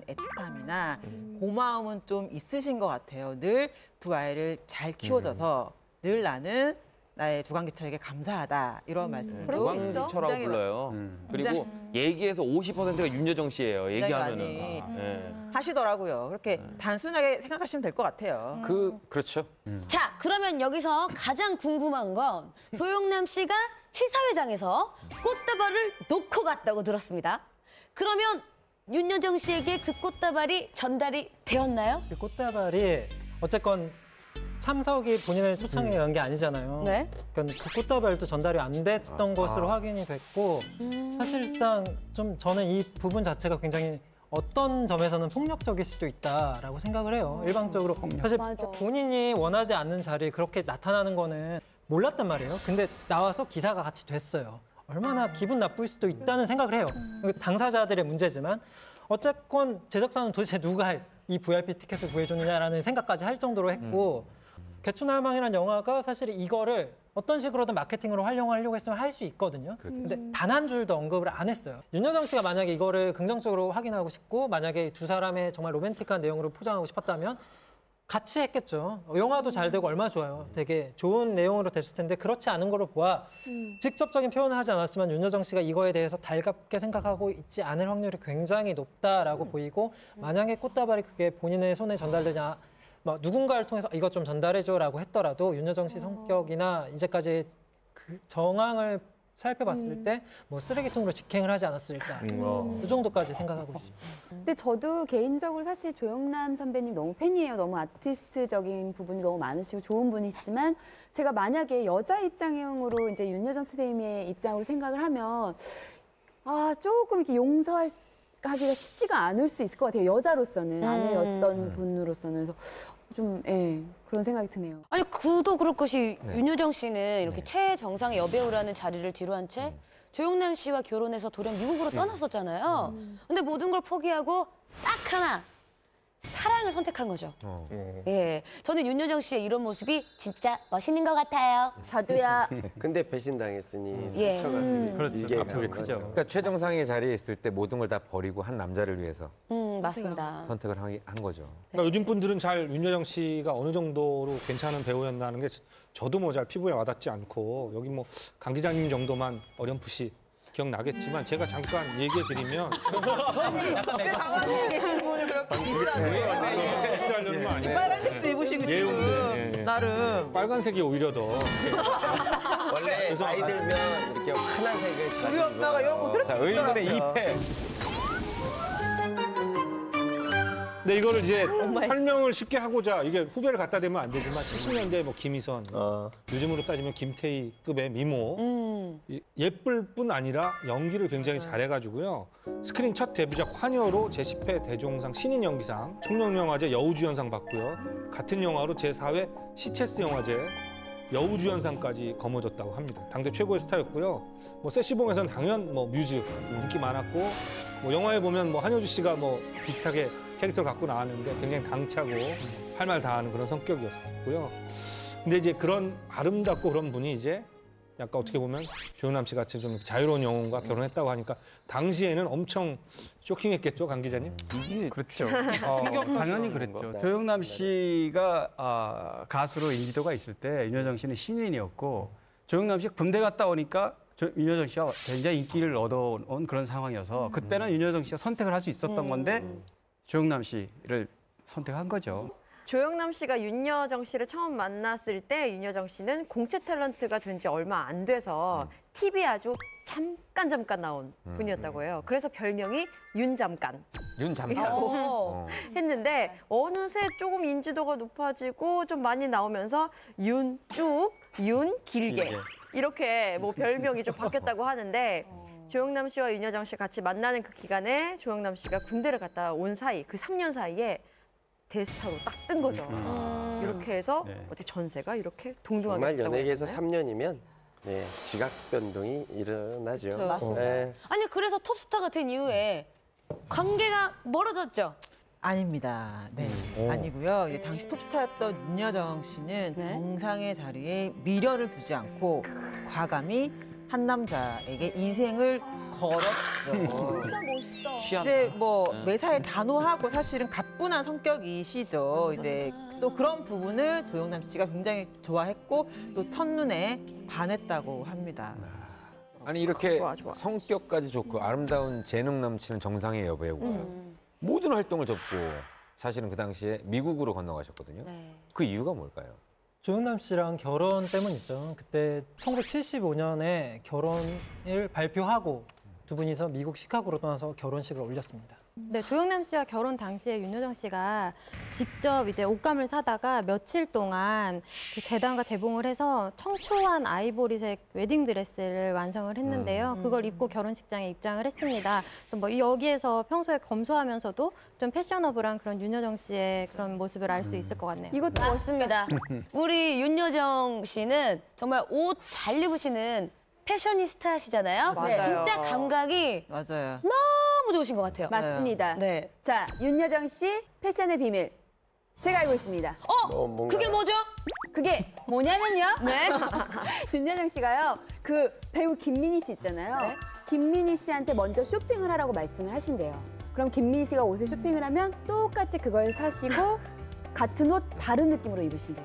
애틋함이나 고마움은 좀 있으신 것 같아요. 늘 두 아이를 잘 키워줘서 늘 나는 나의 조강지처에게 감사하다 이런 말씀을 조강지처라고 불러요. 그리고 얘기해서 50%가 윤여정 씨예요. 얘기하면은 네. 하시더라고요. 그렇게 단순하게 생각하시면 될 것 같아요. 그렇죠. 자, 그러면 여기서 가장 궁금한 건 조영남 씨가 시사회장에서 꽃다발을 놓고 갔다고 들었습니다. 그러면 윤여정 씨에게 그 꽃다발이 전달이 되었나요? 그 꽃다발이 어쨌건 참석이 본인의 초청에 의한 게 아니잖아요. 네. 그러니까 그 꽃다발도 전달이 안 됐던 것으로 확인이 됐고 사실상 좀 저는 이 부분 자체가 굉장히 어떤 점에서는 폭력적일 수도 있다라고 생각을 해요. 일방적으로 사실 본인이 원하지 않는 자리에 그렇게 나타나는 거는 몰랐단 말이에요. 근데 나와서 기사가 같이 됐어요. 얼마나 기분 나쁠 수도 있다는 생각을 해요. 당사자들의 문제지만 어쨌건 제작사는 도대체 누가 이 VIP 티켓을 구해줬느냐라는 생각까지 할 정도로 했고 개춘할망이라는 영화가 사실 이거를 어떤 식으로든 마케팅으로 활용하려고 했으면 할 수 있거든요. 근데 단 한 줄도 언급을 안 했어요. 윤여정 씨가 만약에 이거를 긍정적으로 확인하고 싶고 만약에 두 사람의 정말 로맨틱한 내용으로 포장하고 싶었다면 같이 했겠죠. 영화도 잘 되고 얼마나 좋아요. 되게 좋은 내용으로 됐을 텐데 그렇지 않은 거로 보아 직접적인 표현을 하지 않았지만 윤여정 씨가 이거에 대해서 달갑게 생각하고 있지 않을 확률이 굉장히 높다라고 보이고 만약에 꽃다발이 그게 본인의 손에 전달되지 뭐 누군가를 통해서 이것 좀 전달해줘라고 했더라도 윤여정 씨 성격이나 이제까지 그 정황을 살펴봤을 때 뭐 쓰레기통으로 직행을 하지 않았을까 이 정도까지 생각하고 있습니다. 근데 저도 개인적으로 사실 조영남 선배님 너무 팬이에요. 너무 아티스트적인 부분이 너무 많으시고 좋은 분이시지만 제가 만약에 여자 입장으로 이제 윤여정 선생님의 입장으로 생각을 하면 조금 이렇게 용서하기가 쉽지가 않을 수 있을 것 같아요. 여자로서는 아내였던 분으로서는 그래서 좀 그런 생각이 드네요. 아니 그도 그럴 것이 윤여정 씨는 이렇게 최정상의 여배우라는 자리를 뒤로 한 채 조영남 씨와 결혼해서 돌연 미국으로 떠났었잖아요. 근데 모든 걸 포기하고 딱 하나 사랑을 선택한 거죠. 예, 저는 윤여정 씨의 이런 모습이 진짜 멋있는 것 같아요. 저도요. 근데 배신당했으니 예. 그렇죠. 압력이 크죠. 그러니까 최정상의 자리에 있을 때 모든 걸 다 버리고 한 남자를 위해서 맞습니다. 선택을 한 거죠. 그러니까 요즘 분들은 잘 윤여정 씨가 어느 정도로 괜찮은 배우였나는 게 저도 뭐 잘 피부에 와닿지 않고 여기 뭐 강 기자님 정도만 어렴풋이 기억나겠지만 제가 잠깐 얘기해 드리면 왜 가만히 계신 분을 그렇게 디스하려는 거 아니에요. 빨간색도 입으시고 지금 나름 빨간색이 오히려 더 원래 나이 들면 이렇게 환한 색을 잘 우리 엄마가 이런 거 그렇게 의문의 입더라고요. 2패. 근데 이거를 이제 설명을 쉽게 하고자 이게 후배를 갖다 대면 안 되지만 70년대 뭐 김희선, 요즘으로 따지면 김태희급의 미모, 예쁠 뿐 아니라 연기를 굉장히 잘해가지고요. 스크린 첫 데뷔작 환여로 제10회 대종상 신인 연기상, 청룡영화제 여우주연상 받고요. 같은 영화로 제4회 시체스 영화제 여우주연상까지 거머쥐었다고 합니다. 당대 최고의 스타였고요. 뭐 세시봉에서는 당연 뭐 뮤직 인기 많았고, 뭐 영화에 보면 뭐 한효주 씨가 뭐 비슷하게 캐릭터를 갖고 나왔는데 굉장히 당차고 할 말 다 하는 그런 성격이었고요. 근데 이제 그런 아름답고 그런 분이 이제 약간 어떻게 보면 조영남 씨 같이 좀 자유로운 영혼과 결혼했다고 하니까 당시에는 엄청 쇼킹했겠죠, 강 기자님? 이게 그렇죠. 당연히 그랬죠. 조영남 씨가 가수로 인지도가 있을 때 윤여정 씨는 신인이었고 조영남 씨가 군대 갔다 오니까 윤여정 씨가 굉장히 인기를 얻어온 그런 상황이어서 그때는 윤여정 씨가 선택을 할 수 있었던 건데 조영남 씨를 선택한 거죠. 조영남 씨가 윤여정 씨를 처음 만났을 때 윤여정 씨는 공채 탤런트가 된 지 얼마 안 돼서 TV에 아주 잠깐 나온 분이었다고 해요. 그래서 별명이 윤잠깐. 윤잠깐. 했는데 어느새 조금 인지도가 높아지고 좀 많이 나오면서 윤쭉, 윤 길게 이렇게 뭐 별명이 좀 바뀌었다고 하는데 조영남 씨와 윤여정 씨 같이 만나는 그 기간에 조영남 씨가 군대를 갔다 온 사이 그 3년 사이에 대스타로 딱 뜬 거죠. 이렇게 해서 어떻게 전세가 이렇게 동등하게 정말 됐다고 연예계에서 하잖아요. 3년이면 네, 지각 변동이 일어나죠. 그렇죠. 맞습니다. 네. 아니 그래서 톱스타가 된 이후에 관계가 멀어졌죠. 아닙니다. 네, 아니고요. 이 당시 톱스타였던 윤여정 씨는 정상의 자리에 미련을 두지 않고 과감히 한 남자에게 인생을 걸었죠. 진짜 멋있다. 이제 뭐 매사에 단호하고 사실은 가뿐한 성격이시죠. 이제 또 그런 부분을 조영남 씨가 굉장히 좋아했고 또 첫눈에 반했다고 합니다. 아니 이렇게 성격까지 좋고 아름다운 재능 넘치는 정상의 여배우가 모든 활동을 접고 사실은 그 당시에 미국으로 건너가셨거든요. 그 이유가 뭘까요? 조영남 씨랑 결혼 때문이죠. 그때 1975년에 결혼을 발표하고 두 분이서 미국 시카고로 떠나서 결혼식을 올렸습니다. 네, 조영남 씨와 결혼 당시에 윤여정 씨가 직접 이제 옷감을 사다가 며칠 동안 그 재단과 재봉을 해서 청초한 아이보리색 웨딩드레스를 완성을 했는데요. 그걸 입고 결혼식장에 입장을 했습니다. 그래서 뭐 여기에서 평소에 검소하면서도 좀 패셔너블한 그런 윤여정 씨의 그런 모습을 알 수 있을 것 같네요. 이것도 멋습니다. 우리 윤여정 씨는 정말 옷 잘 입으시는 패셔니스타시잖아요. 맞아요. 진짜 감각이 맞아요. 너무 좋으신 것 같아요. 맞습니다. 네. 자, 윤여정 씨 패션의 비밀. 제가 알고 있습니다. 그게 뭐죠? 그게 뭐냐면요. 네. 윤여정 씨가요. 그 배우 김민희 씨 있잖아요. 김민희 씨한테 먼저 쇼핑을 하라고 말씀을 하신대요. 그럼 김민희 씨가 옷을 쇼핑을 하면 똑같이 그걸 사시고 같은 옷 다른 느낌으로 입으신대요.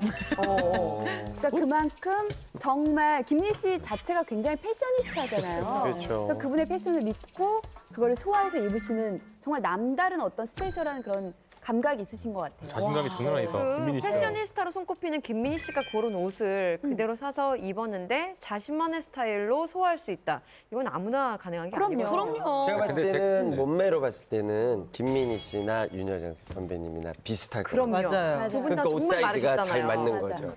그러니까 그만큼 정말 김민희 씨 자체가 굉장히 패셔니스타잖아요. 그렇죠. 그래서 그분의 패션을 믿고 그거를 소화해서 입으시는 정말 남다른 어떤 스페셜한 그런 감각이 있으신 것 같아요. 자신감이 장난 아니다. 그 김민희 씨. 패셔니스타로 손꼽히는 김민희 씨가 고른 옷을 그대로 사서 입었는데 자신만의 스타일로 소화할 수 있다. 이건 아무나 가능한 게 아니거든요. 그럼요. 제가 봤을 근데 때는 몸매로 봤을 때는 김민희 씨나 윤여정 선배님이나 비슷할 거예요. 그럼요. 맞아요. 두 분 다 그러니까 옷 정말 사이즈가 많으셨잖아요. 잘 맞는 맞아. 거죠.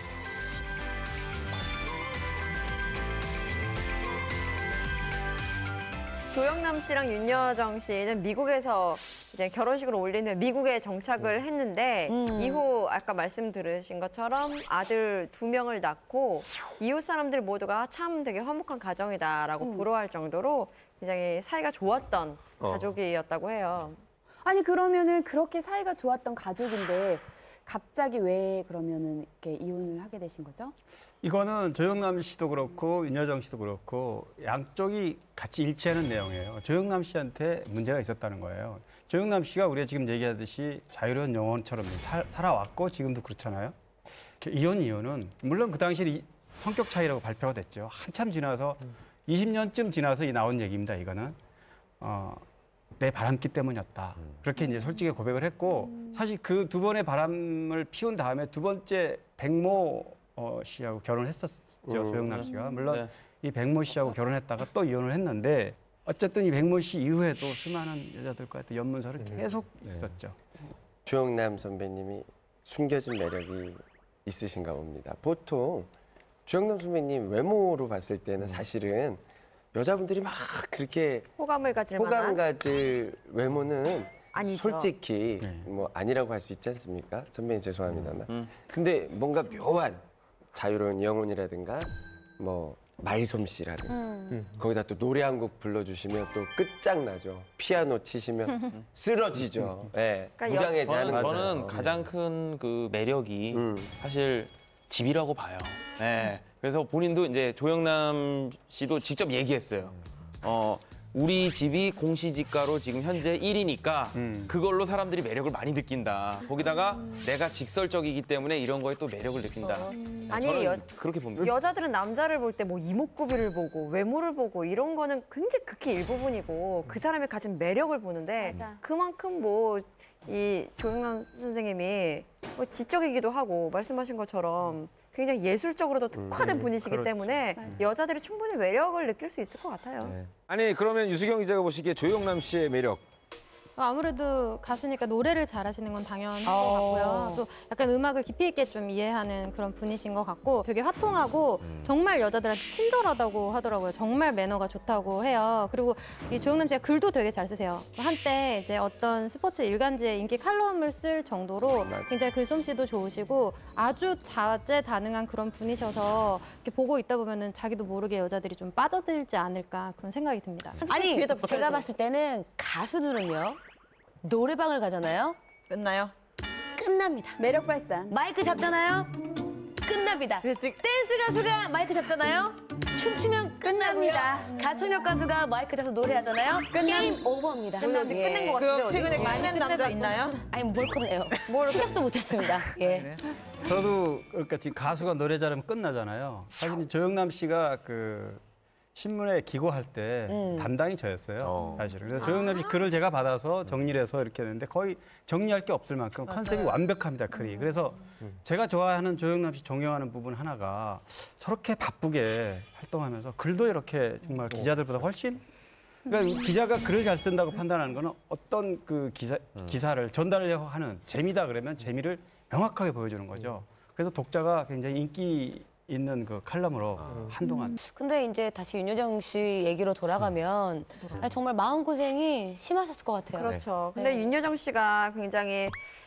조영남 씨랑 윤여정 씨는 미국에서 이제 결혼식을 올린 후에 미국에 정착을 했는데 이후 아까 말씀 들으신 것처럼 아들 2명을 낳고 이웃 사람들 모두가 참 되게 화목한 가정이다라고 부러워할 정도로 굉장히 사이가 좋았던 가족이었다고 해요. 아니 그러면은 그렇게 사이가 좋았던 가족인데 갑자기 왜 그러면은 이렇게 이혼을 하게 되신 거죠? 이거는 조영남 씨도 그렇고 윤여정 씨도 그렇고 양쪽이 같이 일치하는 내용이에요. 조영남 씨한테 문제가 있었다는 거예요. 조영남 씨가 우리가 지금 얘기하듯이 자유로운 영혼처럼 살아왔고 지금도 그렇잖아요. 이혼 이유는 물론 그 당시에 성격 차이라고 발표가 됐죠. 한참 지나서 20년쯤 지나서 나온 얘기입니다. 이거는 내 바람기 때문이었다. 그렇게 이제 솔직히 고백을 했고 사실 그 두 번의 바람을 피운 다음에 두 번째 백모 씨하고 결혼했었죠. 조영남 씨가. 물론 이 백모 씨하고 결혼했다가 또 이혼을 했는데 어쨌든 이 백모 씨 이후에도 수많은 여자들과 했던 연문서를 계속 있었죠. 조영남 선배님이 숨겨진 매력이 있으신가 봅니다. 보통 조영남 선배님 외모로 봤을 때는 사실은 여자분들이 막 그렇게 호감을 가질 호감 만한 가질 외모는 아니죠. 솔직히 뭐 아니라고 할 수 있지 않습니까? 선배님 죄송합니다만. 근데 뭔가 묘한 자유로운 영혼이라든가 뭐 말솜씨라든가 거기다 또 노래 한 곡 불러주시면 또 끝장나죠. 피아노 치시면 쓰러지죠. 예. 그러니까 무장해제하는 거죠. 저는 가장 큰 그 매력이 사실 집이라고 봐요. 네. 그래서 본인도 이제 조영남 씨도 직접 얘기했어요. 우리 집이 공시지가로 지금 현재 1위니까 그걸로 사람들이 매력을 많이 느낀다. 거기다가 내가 직설적이기 때문에 이런 거에 또 매력을 느낀다. 아니, 저는 그렇게 봅니다. 여자들은 남자를 볼 때 뭐 이목구비를 보고 외모를 보고 이런 거는 굉장히 극히 일부분이고 그 사람이 가진 매력을 보는데 맞아. 그만큼 뭐 이 조영남 선생님이 뭐 지적이기도 하고 말씀하신 것처럼 굉장히 예술적으로도 특화된 분이시기 그렇지. 때문에 여자들이 충분히 매력을 느낄 수 있을 것 같아요. 아니 그러면 유수경 기자가 보시기에 조영남 씨의 매력 아무래도 가수니까 노래를 잘하시는 건 당연한 것 같고요. 또 약간 음악을 깊이 있게 좀 이해하는 그런 분이신 것 같고 되게 화통하고 정말 여자들한테 친절하다고 하더라고요. 정말 매너가 좋다고 해요. 그리고 이 조영남 씨가 글도 되게 잘 쓰세요. 한때 이제 어떤 스포츠 일간지에 인기 칼럼을 쓸 정도로 굉장히 글솜씨도 좋으시고 아주 다재다능한 그런 분이셔서 이렇게 보고 있다 보면은 자기도 모르게 여자들이 좀 빠져들지 않을까 그런 생각이 듭니다. 아니, 제가 봤을 때는 가수들은요. 노래방을 가잖아요. 끝나요? 끝납니다. 매력 발산. 마이크 잡잖아요. 끝납니다. 댄스 가수가 마이크 잡잖아요. 춤추면 끝납니다. 가창력 가수가 마이크 잡아서 노래하잖아요. 게임 오버입니다. 끝난 것 같은데. 그럼 최근에 끝낸 남자 있나요? 아니 뭘 끝내요. 시작도 못했습니다. 예. 저도 그러니까 지금 가수가 노래 잘하면 끝나잖아요. 사실 조영남 씨가 그 신문에 기고할 때 담당이 저였어요. 사실은. 그래서 조영남 씨 글을 제가 받아서 정리를 해서 이렇게 했는데 거의 정리할 게 없을 만큼 컨셉이 완벽합니다. 글이. 그래서 제가 좋아하는 조영남 씨 존경하는 부분 하나가 저렇게 바쁘게 활동하면서 글도 이렇게 정말 기자들보다 훨씬 그러니까 기자가 글을 잘 쓴다고 판단하는 거는 어떤 그 기사를 전달하려고 하는 재미다 그러면 재미를 명확하게 보여주는 거죠. 그래서 독자가 굉장히 인기 있는 그 칼럼으로 한동안. 근데 이제 다시 윤여정 씨 얘기로 돌아가면 아니, 정말 마음고생이 심하셨을 것 같아요. 그렇죠. 근데 윤여정 씨가 굉장히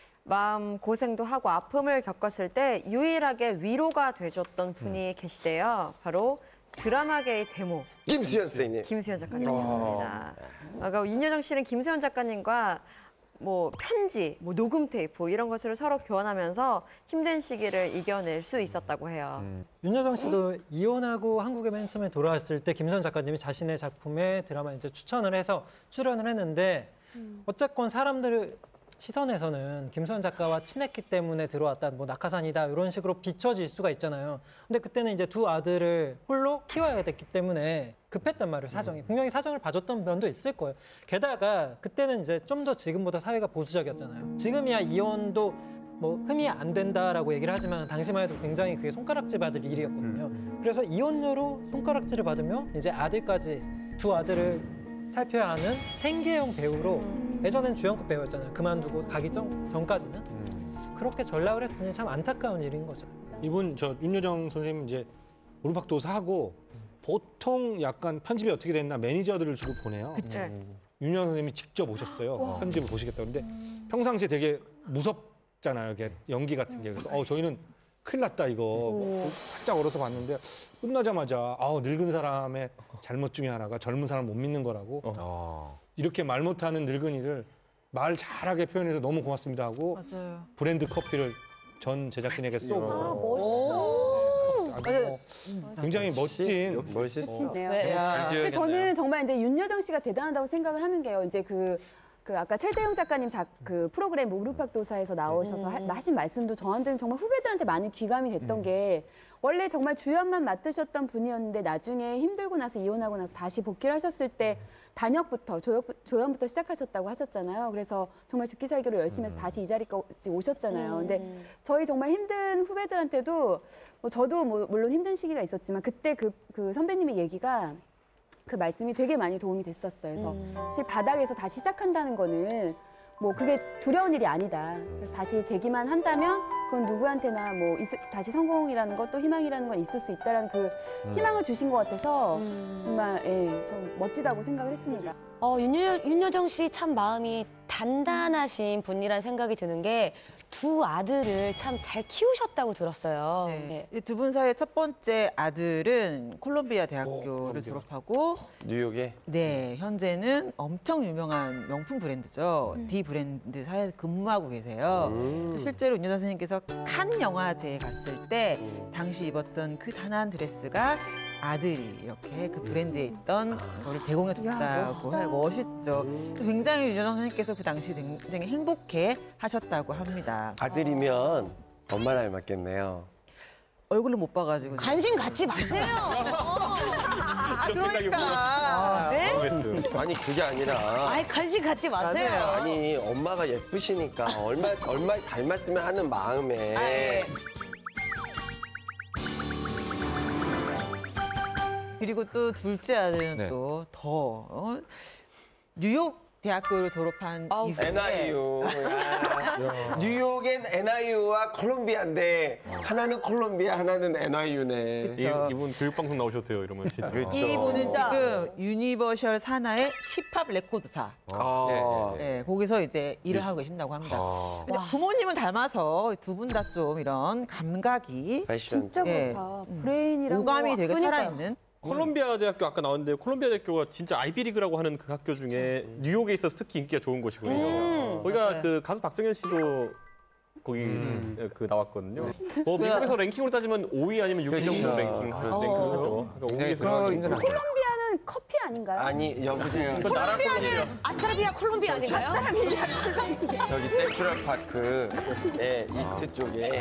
마음 고생도 하고 아픔을 겪었을 때 유일하게 위로가 돼줬던 분이 계시대요. 바로 드라마계의 대모. 김수현 선생님. 김수현 작가님이었습니다. 그러니까 윤여정 씨는 김수현 작가님과 뭐 편지, 뭐 녹음 테이프 이런 것을 서로 교환하면서 힘든 시기를 이겨낼 수 있었다고 해요. 윤여정 씨도 이혼하고 한국에 맨 처음에 돌아왔을 때 김수현 작가님이 자신의 작품에 드라마 이제 추천을 해서 출연을 했는데 어쨌건 사람들 시선에서는 김수현 작가와 친했기 때문에 들어왔다, 뭐 낙하산이다 이런 식으로 비춰질 수가 있잖아요. 근데 그때는 이제 두 아들을 홀로 키워야 됐기 때문에 급했단 말이에요, 사정이. 분명히 사정을 봐줬던 면도 있을 거예요. 게다가 그때는 이제 좀 더 지금보다 사회가 보수적이었잖아요. 지금이야 이혼도 뭐 흠이 안 된다라고 얘기를 하지만 당시만 해도 굉장히 그게 손가락질 받을 일이었거든요. 그래서 이혼녀로 손가락질을 받으며 이제 아들까지 두 아들을 살펴야 하는 생계형 배우로 예전엔 주연급 배우였잖아요. 그만두고 가기 전까지는 그렇게 전락을 했으니 참 안타까운 일인 거죠. 이분 저 윤여정 선생님 이제 무릎팍도사 하고 보통 약간 편집이 어떻게 됐나 매니저들을 주로 보내요. 그쵸. 윤여정 선생님이 직접 오셨어요. 편집을 보시겠다. 근데 평상시에 되게 무섭잖아요. 이게 연기 같은 게. 그래서 저희는 큰일 났다 이거. 바짝 얼어서 봤는데 끝나자마자 늙은 사람의 잘못 중에 하나가 젊은 사람 못 믿는 거라고. 이렇게 말 못하는 늙은이를 말 잘하게 표현해서 너무 고맙습니다 하고 맞아요. 브랜드 커피를 전 제작진에게 쏘고. 멋있어. 굉장히 멋진. 멋있어. 근데 저는 정말 이제 윤여정 씨가 대단하다고 생각을 하는 게요. 이제 그 아까 최대용 작가님 그 프로그램 무릎팍도사에서 나오셔서 하신 말씀도 저한테는 정말 후배들한테 많이 귀감이 됐던 게 원래 정말 주연만 맡으셨던 분이었는데 나중에 힘들고 나서 이혼하고 나서 다시 복귀를 하셨을 때 단역부터 조연부터 시작하셨다고 하셨잖아요. 그래서 정말 죽기 살기로 열심히 해서 다시 이 자리까지 오셨잖아요. 근데 저희 정말 힘든 후배들한테도 뭐 저도 뭐 물론 힘든 시기가 있었지만 그때 그 선배님의 얘기가 그 말씀이 되게 많이 도움이 됐었어요. 그래서 사실 바닥에서 다시 시작한다는 거는 뭐 그게 두려운 일이 아니다. 그래서 다시 재기만 한다면 그건 누구한테나 뭐 다시 성공이라는 것도 희망이라는 건 있을 수 있다라는 그 희망을 주신 것 같아서 정말 좀 멋지다고 생각을 했습니다. 윤여정 씨 참 마음이 단단하신 분이라는 생각이 드는 게 두 아들을 참 잘 키우셨다고 들었어요. 네. 이 두 분 사이의 첫 번째 아들은 콜롬비아 대학교를 졸업하고 뉴욕에? 네, 현재는 엄청 유명한 명품 브랜드죠. D 브랜드사에 근무하고 계세요. 실제로 윤여정 선생님께서 칸 영화제에 갔을 때 당시 입었던 그 단아한 드레스가 아들이 이렇게 그 브랜드에 있던 거를 제공해줬다고 해요. 멋있죠. 굉장히 윤여정 선생님께서 그 당시 굉장히 행복해 하셨다고 합니다. 아들이면 엄마 나이 맞겠네요. 얼굴을 못 봐가지고. 관심 갖지 마세요. 그러니까. 네? 아니 그게 아니라. 아이 관심 갖지 마세요. 아니 엄마가 예쁘시니까 얼마 닮았으면 하는 마음에. 그리고 또 둘째 아들은 또 더 뉴욕 대학교를 졸업한 이후에 NIU. 뉴욕엔 NIU와 콜롬비아인데 하나는 콜롬비아, 하나는 NIU네. 이분 교육방송 나오셔도 돼요, 이러면 진짜. 이분은 지금 유니버셜 산하의 힙합 레코드사. 네, 거기서 이제 일을 하고 계신다고 합니다. 근데 부모님을 닮아서 두 분 다 좀 이런 감각이 진짜 그렇다. 브레인이랑 오감이 뭐, 되게 그러니까요. 살아있는. 콜롬비아 대학교 아까 나왔는데 콜롬비아 대학교가 진짜 아이비리그라고 하는 그 학교 중에 뉴욕에 있어서 특히 인기가 좋은 곳이거든요. 거기가 그 가수 박정현 씨도 거기 그 나왔거든요. 미국에서 랭킹으로 따지면 5위 아니면 6위 정도 랭킹 거죠. 그러니까 5위에서 콜롬비아는 커피 아닌가요? 아니, 여보세요. 콜롬비아는 아스트라비아 콜롬비아 아닌가요? 저기 센트럴 파크 이스트 쪽에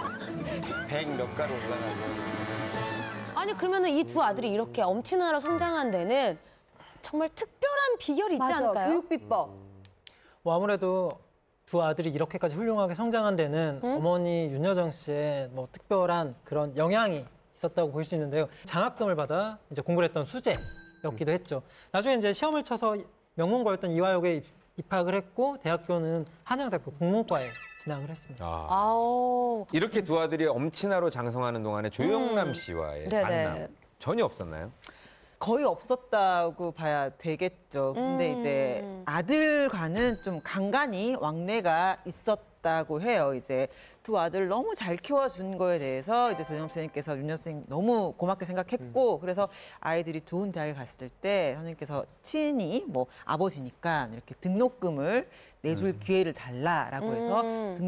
100몇 가로 올라가면 아니 그러면은 이 두 아들이 이렇게 엄친아로 성장한 데는 정말 특별한 비결이 있지 맞아, 않을까요? 교육 비법. 뭐 아무래도 두 아들이 이렇게까지 훌륭하게 성장한 데는 어머니 윤여정 씨의 뭐 특별한 그런 영향이 있었다고 볼 수 있는데요. 장학금을 받아 이제 공부를 했던 수재였기도 했죠. 나중에 이제 시험을 쳐서 명문고였던 이화여고에 입학을 했고 대학교는 한양대학교 국문과에 진학을 했습니다. 이렇게 두 아들이 엄친아로 장성하는 동안에 조영남 씨와의 만남 전혀 없었나요? 거의 없었다고 봐야 되겠죠. 근데 이제 아들과는 좀 간간히 왕래가 있었다고 해요. 이제 두 아들 너무 잘 키워준 거에 대해서 이제 조영 선생님께서 윤여 선생님 너무 고맙게 생각했고 그래서 아이들이 좋은 대학에 갔을 때 선생님께서 친히 뭐 아버지니까 이렇게 등록금을 내줄 기회를 달라라고 해서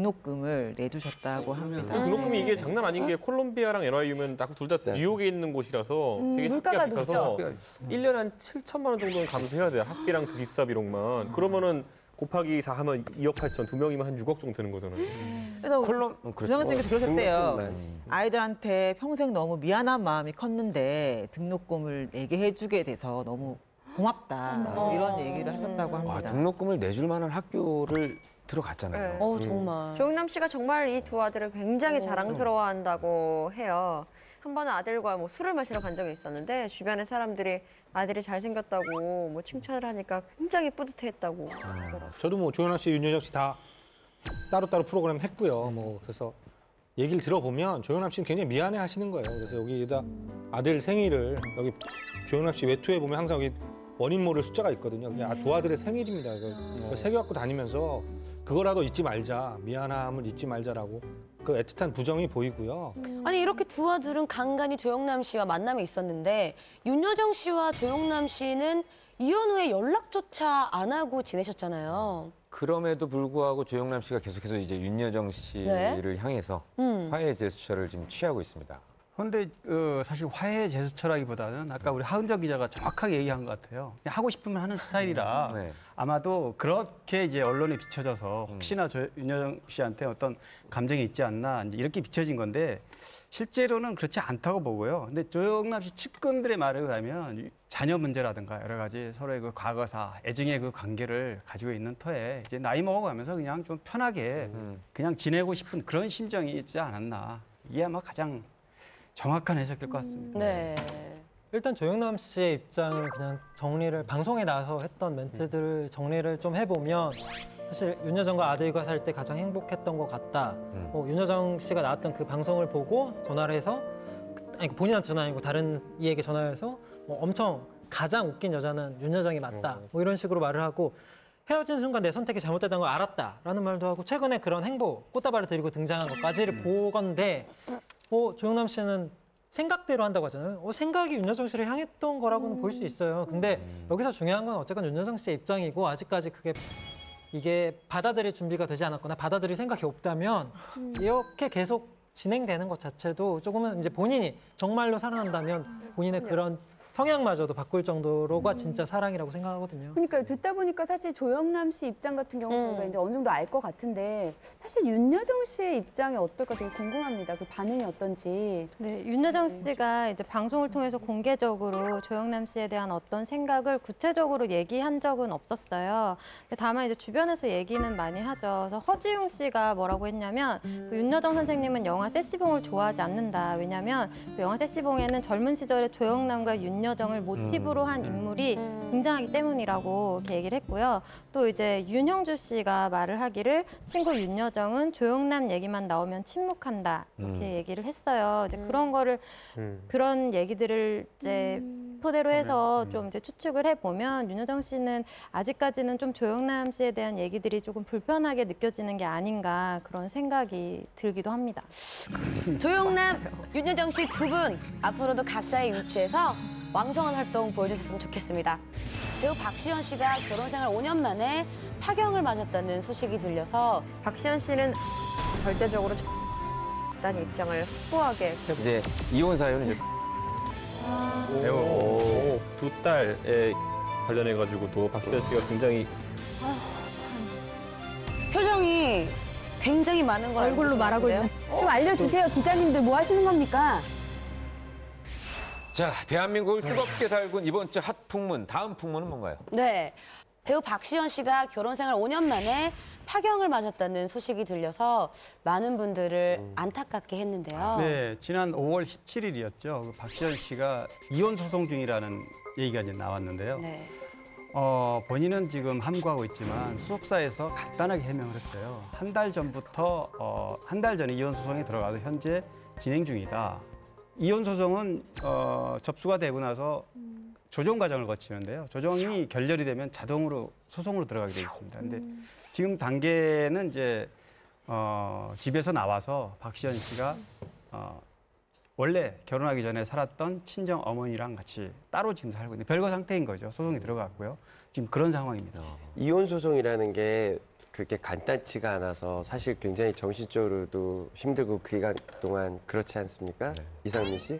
등록금을 내주셨다고 합니다. 등록금이 이게 장난 아닌 게 콜롬비아랑 NYU면 둘 다 뉴욕에 있는 곳이라서 되게 물가가 학비가 비싸서 1년에 한 7천만 원 정도는 감수해야 돼요. 학비랑 그 기사 비용만. 그러면은 곱하기 4 하면 2억 8천, 두 명이면 한 6억 정도 되는 거잖아요. 그래서 조영 선생님께서 그러셨대요. 아이들한테 평생 너무 미안한 마음이 컸는데 등록금을 내게 해주게 돼서 너무 고맙다. 이런 얘기를 하셨다고 합니다. 등록금을 내줄 만한 학교를 들어갔잖아요. 정말. 조영남 씨가 정말 이 두 아들을 굉장히 자랑스러워한다고 해요. 한 번은 아들과 뭐 술을 마시러 간 적이 있었는데 주변의 사람들이 아들이 잘생겼다고 뭐 칭찬을 하니까 굉장히 뿌듯해했다고. 저도 뭐 조영남 씨, 윤여정 씨 다 따로따로 프로그램 했고요. 뭐 그래서 얘기를 들어보면 조영남 씨는 굉장히 미안해 하시는 거예요. 그래서 여기다 아들 생일을 여기 조영남 씨 외투에 보면 항상 여기 원인 모를 숫자가 있거든요. 그냥 두 아들의 생일입니다. 그걸 새겨갖고 다니면서 그거라도 잊지 말자, 미안함을 잊지 말자라고 그 애틋한 부정이 보이고요. 아니 이렇게 두 아들은 간간히 조영남 씨와 만남이 있었는데 윤여정 씨와 조영남 씨는 이혼 후에 연락조차 안 하고 지내셨잖아요. 그럼에도 불구하고 조영남 씨가 계속해서 이제 윤여정 씨를 향해서 화해 제스처를 지금 취하고 있습니다. 그런데 사실 화해 제스처라기보다는 아까 우리 하은정 기자가 정확하게 얘기한 것 같아요. 그냥 하고 싶으면 하는 스타일이라 아마도 그렇게 이제 언론에 비춰져서 혹시나 윤여정 씨한테 어떤 감정이 있지 않나 이제 이렇게 비춰진 건데 실제로는 그렇지 않다고 보고요. 근데 조영남 씨 측근들의 말에 의하면 자녀 문제라든가 여러 가지 서로의 그 과거사, 애증의 그 관계를 가지고 있는 터에 이제 나이 먹어가면서 그냥 좀 편하게 그냥 지내고 싶은 그런 심정이 있지 않았나. 이게 아마 가장 정확한 해석일 것 같습니다. 네. 일단 조영남 씨의 입장을 그냥 정리를 방송에 나와서 했던 멘트들을 정리를 좀 해보면 사실 윤여정과 아들과 살 때 가장 행복했던 것 같다. 윤여정 씨가 나왔던 그 방송을 보고 전화를 해서 아니 본인한테 전화 아니고 다른 이에게 전화를 해서 뭐 엄청 가장 웃긴 여자는 윤여정이 맞다. 뭐 이런 식으로 말을 하고 헤어진 순간 내 선택이 잘못됐다는 걸 알았다라는 말도 하고 최근에 그런 행보 꽃다발을 들고 등장한 것까지를 보건데 조영남 씨는 생각대로 한다고 하잖아요. 생각이 윤여정 씨를 향했던 거라고는 볼 수 있어요. 근데 여기서 중요한 건 어쨌건 윤여정 씨의 입장이고 아직까지 이게 받아들일 준비가 되지 않았거나 받아들일 생각이 없다면 이렇게 계속 진행되는 것 자체도 조금은 이제 본인이 정말로 사랑한다면 본인의 그런 성향마저도 바꿀 정도로가 진짜 사랑이라고 생각하거든요. 그러니까 듣다 보니까 사실 조영남 씨 입장 같은 경우 저희가 이제 어느 정도 알 것 같은데 사실 윤여정 씨의 입장이 어떨까 되게 궁금합니다. 그 반응이 어떤지. 네, 윤여정 씨가 이제 방송을 통해서 공개적으로 조영남 씨에 대한 어떤 생각을 구체적으로 얘기한 적은 없었어요. 다만 이제 주변에서 얘기는 많이 하죠. 그래서 허지웅 씨가 뭐라고 했냐면 그 윤여정 선생님은 영화 세시봉을 좋아하지 않는다. 왜냐하면 그 영화 세시봉에는 젊은 시절에 조영남과 윤여정 윤여정을 모티브로 한 인물이 등장하기 때문이라고 이렇게 얘기를 했고요. 또 이제 윤형주 씨가 말을 하기를 친구 윤여정은 조영남 얘기만 나오면 침묵한다 이렇게 얘기를 했어요. 이제 그런 거를 그런 얘기들을 이제 토대로 해서 좀 이제 추측을 해보면 윤여정 씨는 아직까지는 좀 조영남 씨에 대한 얘기들이 조금 불편하게 느껴지는 게 아닌가 그런 생각이 들기도 합니다. 조영남, 윤여정 씨 두 분 앞으로도 각자의 위치에서 왕성한 활동 보여주셨으면 좋겠습니다. 배우 박시연 씨가 결혼 생활 5년 만에 파경을 맞았다는 소식이 들려서 박시연 씨는 절대적으로 라는 입장을 확고하게 이제 이혼 사유는 이제 배우 두 딸에 관련해가지고도 박시연 씨가 굉장히 표정이 굉장히 많은 걸 얼굴로 알고 말하고 있는 있는. 좀 알려주세요, 기자님들 뭐 하시는 겁니까? 자, 대한민국을 뜨겁게 달군 이번 주 핫 풍문, 다음 풍문은 뭔가요? 네. 배우 박시연 씨가 결혼 생활 5년 만에 파경을 맞았다는 소식이 들려서 많은 분들을 안타깝게 했는데요. 네, 지난 5월 17일이었죠. 박시연 씨가 이혼 소송 중이라는 얘기가 이제 나왔는데요. 네. 본인은 지금 함구하고 있지만 소속사에서 간단하게 해명을 했어요. 한 달 전부터 한 달 전에 이혼 소송에 들어가서 현재 진행 중이다. 이혼 소송은 접수가 되고 나서 조정 과정을 거치는데요. 조정이 결렬이 되면 자동으로 소송으로 들어가게 되어 있습니다. 근데 지금 단계는 이제 집에서 나와서 박시연 씨가 원래 결혼하기 전에 살았던 친정 어머니랑 같이 따로 지금 살고 있는데 별거 상태인 거죠. 소송이 들어갔고요. 지금 그런 상황입니다. 이혼 소송이라는 게 그렇게 간단치가 않아서 사실 굉장히 정신적으로도 힘들고 그 기간 동안 그렇지 않습니까? 이상민 씨?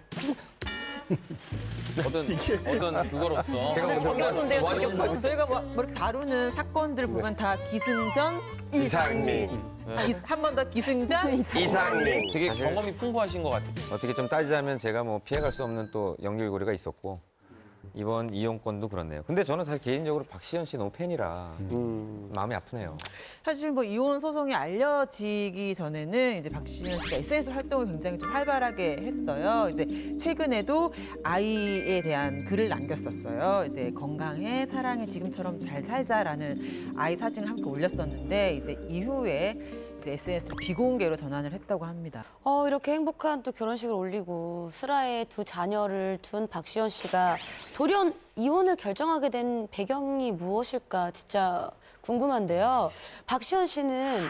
어떤 그거로서 저격수인데요, 저격수. 저희가 뭐 이렇게 다루는 사건들 보면 다 기승전, 이상민. 한 번 더 기승전, 이상민. 되게 사실- 경험이 풍부하신 것 같아요. 어떻게 좀 따지자면 제가 뭐 피해갈 수 없는 또 연결고리가 있었고 이번 이혼권도 그렇네요. 근데 저는 사실 개인적으로 박시연 씨 너무 팬이라 마음이 아프네요. 사실 뭐 이혼 소송이 알려지기 전에는 이제 박시연 씨가 SNS 활동을 굉장히 좀 활발하게 했어요. 이제 최근에도 아이에 대한 글을 남겼었어요. 이제 건강해, 사랑해, 지금처럼 잘 살자라는 아이 사진을 함께 올렸었는데 이제 이후에 이제 SNS로 비공개로 전환을 했다고 합니다. 이렇게 행복한 또 결혼식을 올리고 슬하에 두 자녀를 둔 박시연 씨가 돌연 이혼을 결정하게 된 배경이 무엇일까 진짜 궁금한데요. 박시연 씨는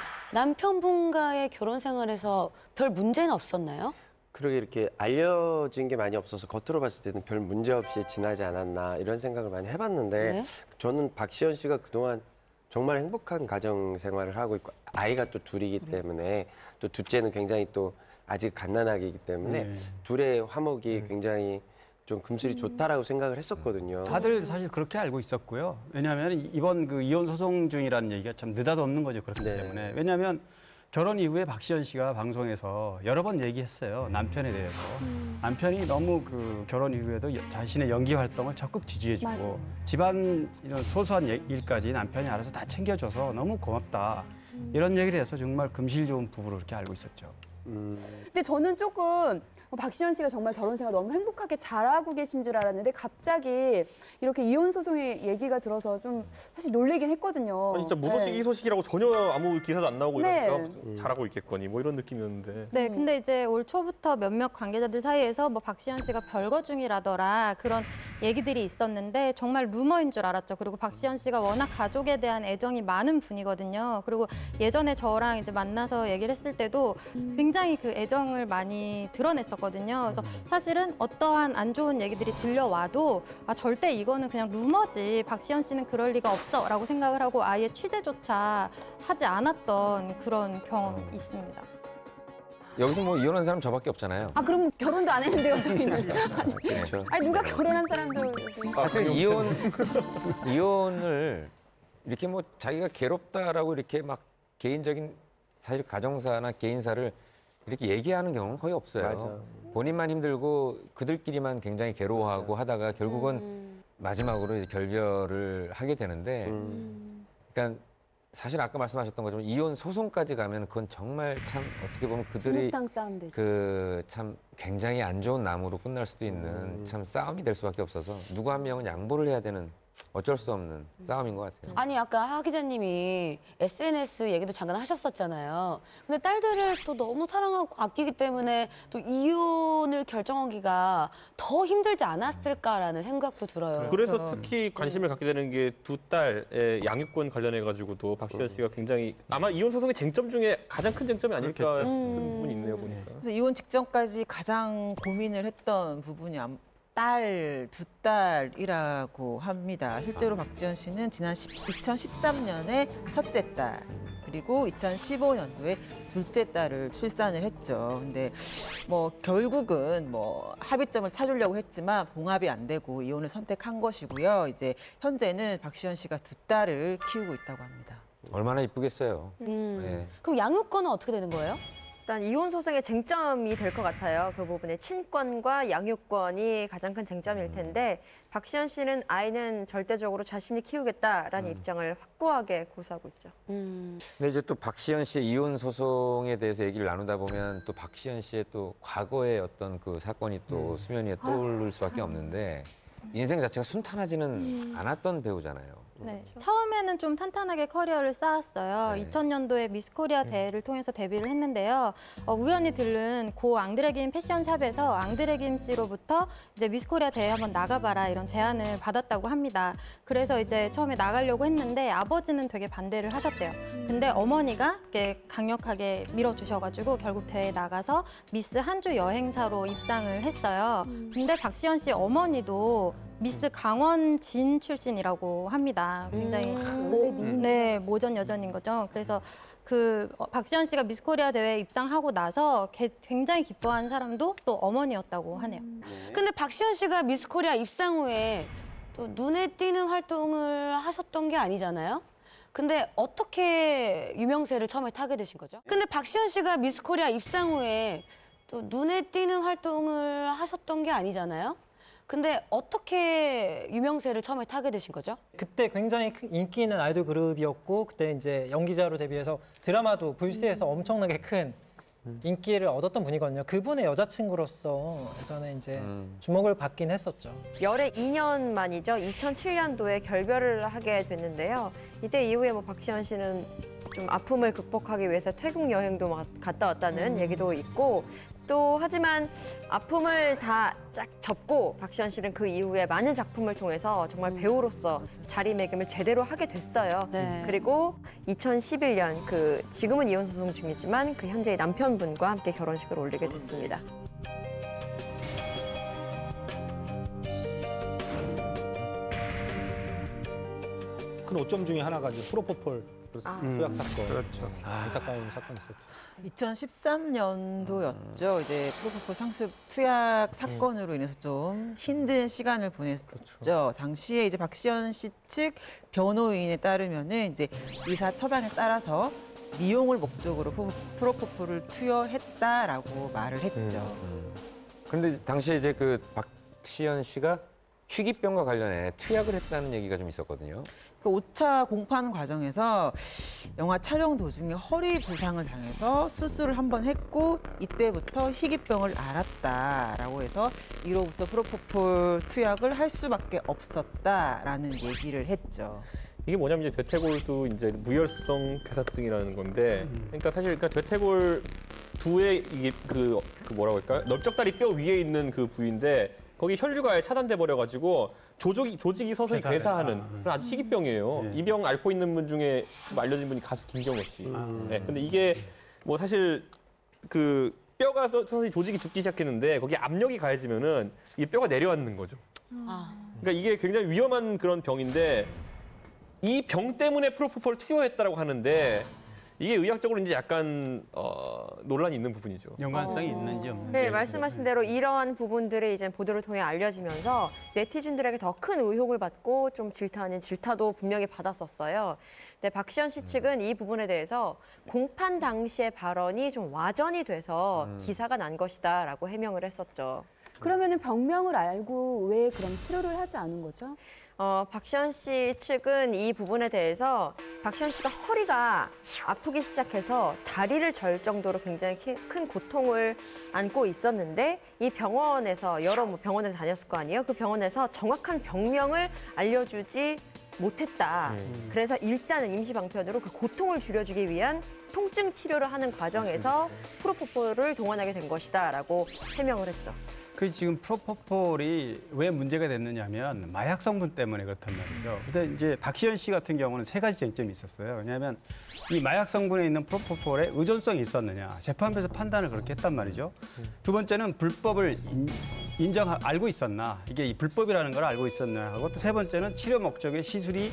남편분과의 결혼 생활에서 별 문제는 없었나요? 그러게 이렇게 알려진 게 많이 없어서 겉으로 봤을 때는 별 문제 없이 지나지 않았나 이런 생각을 많이 해봤는데 네. 저는 박시연 씨가 그동안 정말 행복한 가정 생활을 하고 있고 아이가 또 둘이기 때문에 또 둘째는 굉장히 또 아직 갓난아기이기 때문에 둘의 화목이 굉장히 좀 금슬이 좋다라고 생각을 했었거든요. 다들 사실 그렇게 알고 있었고요. 왜냐하면 이번 그 이혼 소송 중이라는 얘기가 참 느닷없는 거죠. 그렇기 때문에. 왜냐하면 결혼 이후에 박시연 씨가 방송에서 여러 번 얘기했어요. 남편에 대해서. 남편이 너무 그 결혼 이후에도 자신의 연기 활동을 적극 지지해주고 맞아. 집안 이런 소소한 일까지 남편이 알아서 다 챙겨줘서 너무 고맙다. 이런 얘기를 해서 정말 금실 좋은 부부로 이렇게 알고 있었죠. 근데 저는 조금 박시연 씨가 정말 결혼 생활 너무 행복하게 잘하고 계신 줄 알았는데 갑자기 이렇게 이혼 소송의 얘기가 들어서 좀 사실 놀라긴 했거든요. 아니, 진짜 무소식 이소식이라고 전혀 아무 기사도 안 나오고 네. 이러니까 잘하고 있겠거니 뭐 이런 느낌이었는데. 네, 근데 이제 올 초부터 몇몇 관계자들 사이에서 뭐 박시연 씨가 별거 중이라더라 그런 얘기들이 있었는데 정말 루머인 줄 알았죠. 그리고 박시연 씨가 워낙 가족에 대한 애정이 많은 분이거든요. 그리고 예전에 저랑 이제 만나서 얘기를 했을 때도 굉장히 그 애정을 많이 드러냈었거든요. 그래서 사실은 어떠한 안 좋은 얘기들이 들려와도 절대 이거는 그냥 루머지. 박시연 씨는 그럴 리가 없어라고 생각을 하고 아예 취재조차 하지 않았던 그런 경험이 있습니다. 여기서 뭐 이혼한 사람 저밖에 없잖아요. 그럼 결혼도 안 했는데요, 저희는. 그렇죠. 아니 누가 결혼한 사람도 사실 이혼을 이렇게 뭐 자기가 괴롭다라고 이렇게 막 개인적인 사실 가정사나 개인사를 이렇게 얘기하는 경우는 거의 없어요. 맞아. 본인만 힘들고 그들끼리만 굉장히 괴로워하고 하다가 결국은 마지막으로 이제 결별을 하게 되는데, 그러니까 사실 아까 말씀하셨던 것처럼 이혼 소송까지 가면 그건 정말 참 어떻게 보면 그들이 진흙탕 싸움 되죠. 그 참 굉장히 안 좋은 나무로 끝날 수도 있는 참 싸움이 될 수밖에 없어서 누구 한 명은 양보를 해야 되는 어쩔 수 없는 싸움인 것 같아요. 아니 아까 하 기자님이 SNS 얘기도 잠깐 하셨었잖아요. 근데 딸들을 또 너무 사랑하고 아끼기 때문에 또 이혼을 결정하기가 더 힘들지 않았을까라는 생각도 들어요. 그래서 특히 관심을 갖게 되는 게 두 딸의 양육권 관련해 가지고도 박시현 씨가 굉장히 아마 이혼 소송의 쟁점 중에 가장 큰 쟁점이 아닐까 싶은 부분이 있네요, 보니까. 그래서 이혼 직전까지 가장 고민을 했던 부분이 두 딸이라고 합니다. 실제로 박지현 씨는 지난 2013년에 첫째 딸, 그리고 2015년도에 둘째 딸을 출산을 했죠. 근데 뭐 결국은 뭐 합의점을 찾으려고 했지만 봉합이 안 되고 이혼을 선택한 것이고요. 이제 현재는 박시현 씨가 두 딸을 키우고 있다고 합니다. 얼마나 이쁘겠어요. 네. 그럼 양육권은 어떻게 되는 거예요? 일단 이혼 소송의 쟁점이 될 것 같아요. 그 부분에 친권과 양육권이 가장 큰 쟁점일 텐데 박시현 씨는 아이는 절대적으로 자신이 키우겠다라는 입장을 확고하게 고수하고 있죠. 근데 이제 또 박시현 씨의 이혼 소송에 대해서 얘기를 나누다 보면 또 박시현 씨의 또 과거의 어떤 그 사건이 또 수면 위에 떠오를 수밖에 없는데 인생 자체가 순탄하지는 않았던 배우잖아요. 네, 처음에는 좀 탄탄하게 커리어를 쌓았어요. 네. 2000년도에 미스 코리아 대회를 통해서 데뷔를 했는데요. 우연히 들른 고 앙드레김 패션샵에서 앙드레김 씨로부터 이제 미스 코리아 대회 한번 나가봐라 이런 제안을 받았다고 합니다. 그래서 이제 처음에 나가려고 했는데 아버지는 되게 반대를 하셨대요. 근데 어머니가 이렇게 강력하게 밀어주셔가지고 결국 대회에 나가서 미스 한주 여행사로 입상을 했어요. 근데 박시현 씨 어머니도 미스 강원진 출신이라고 합니다. 굉장히 네, 모전 여전인 거죠. 그래서 박시현 씨가 미스 코리아 대회에 입상하고 나서 굉장히 기뻐한 사람도 또 어머니였다고 하네요. 근데 박시현 씨가 미스 코리아 입상 후에 또 눈에 띄는 활동을 하셨던 게 아니잖아요. 근데 어떻게 유명세를 처음에 타게 되신 거죠? 근데 박시현 씨가 미스 코리아 입상 후에 또 눈에 띄는 활동을 하셨던 게 아니잖아요. 근데 어떻게 유명세를 처음에 타게 되신 거죠? 그때 굉장히 인기 있는 아이돌 그룹이었고 그때 이제 연기자로 데뷔해서 드라마도 불스에서 엄청나게 큰 인기를 얻었던 분이거든요. 그분의 여자친구로서 예전에 이제 주목을 받긴 했었죠. 열애 2년 만이죠. 2007년도에 결별을 하게 됐는데요. 이때 이후에 뭐 박시현 씨는 좀 아픔을 극복하기 위해서 태국 여행도 막 갔다 왔다는 얘기도 있고 또 하지만 아픔을 다 쫙 접고 박시현 씨는 그 이후에 많은 작품을 통해서 정말 배우로서 자리매김을 제대로 하게 됐어요. 네. 그리고 2011년 지금은 이혼 소송 중이지만 그 현재의 남편분과 함께 결혼식을 올리게 됐습니다. 큰 오점 중에 하나가 이제 프로포폴 투약 사건. 그렇죠. 안타까운 사건이 있었죠. 2013년도였죠. 이제 프로포폴 상습 투약 사건으로 인해서 좀 힘든 시간을 보냈었죠. 당시에 이제 박시현 씨 측 변호인에 따르면은 이제 의사 처방에 따라서 미용을 목적으로 프로포폴을 투여했다라고 말을 했죠. 그런데 당시에 이제 그 박시현 씨가 희귀병과 관련해 투약을 했다는 얘기가 좀 있었거든요. 그 5차 공판 과정에서 영화 촬영 도중에 허리 부상을 당해서 수술을 한 번 했고 이때부터 희귀병을 앓았다라고 해서 이로부터 프로포폴 투약을 할 수밖에 없었다라는 얘기를 했죠. 이게 뭐냐면 이제 되태골도 이제 무혈성 괴사증이라는 건데, 그러니까 사실 되태골 두의 이게 그 뭐라고 할까요? 넓적다리 뼈 위에 있는 그 부위인데 거기 혈류가 아예 차단돼 버려가지고 조직이 서서히 괴사하는 그런 아주 희귀병이에요. 이 병 앓고 있는 분 중에 좀 알려진 분이 가수 김경호 씨. 네, 근데 이게 뭐 사실 그 뼈가 서서히 조직이 죽기 시작했는데 거기에 압력이 가해지면은 이 뼈가 내려앉는 거죠. 그러니까 이게 굉장히 위험한 그런 병인데 이 병 때문에 프로포폴을 투여했다라고 하는데 이게 의학적으로 이제 약간 논란이 있는 부분이죠. 연관성이 있는지 없는지. 네, 말씀하신 대로 이러한 부분들이 이제 보도를 통해 알려지면서 네티즌들에게 더 큰 의혹을 받고 좀 질타 아닌 질타도 분명히 받았었어요. 근데 박시현 씨 측은 이 부분에 대해서 공판 당시의 발언이 좀 와전이 돼서 기사가 난 것이다라고 해명을 했었죠. 그러면은 병명을 알고 왜 그럼 치료를 하지 않은 거죠? 박시현 씨 측은 이 부분에 대해서 박시현 씨가 허리가 아프기 시작해서 다리를 절 정도로 굉장히 큰 고통을 안고 있었는데 이 병원에서 여러 병원에서 다녔을 거 아니에요? 그 병원에서 정확한 병명을 알려주지 못했다. 그래서 일단은 임시방편으로 그 고통을 줄여주기 위한 통증 치료를 하는 과정에서 프로포폴을 동원하게 된 것이다라고 해명을 했죠. 그 지금 프로포폴이 왜 문제가 됐느냐면 마약 성분 때문에 그렇단 말이죠. 근데 이제 박시현 씨 같은 경우는 세 가지 쟁점이 있었어요. 왜냐하면 이 마약 성분에 있는 프로포폴에 의존성이 있었느냐. 재판부에서 판단을 그렇게 했단 말이죠. 두 번째는 불법을 알고 있었나. 이게 이 불법이라는 걸 알고 있었나 하고 또 세 번째는 치료 목적의 시술이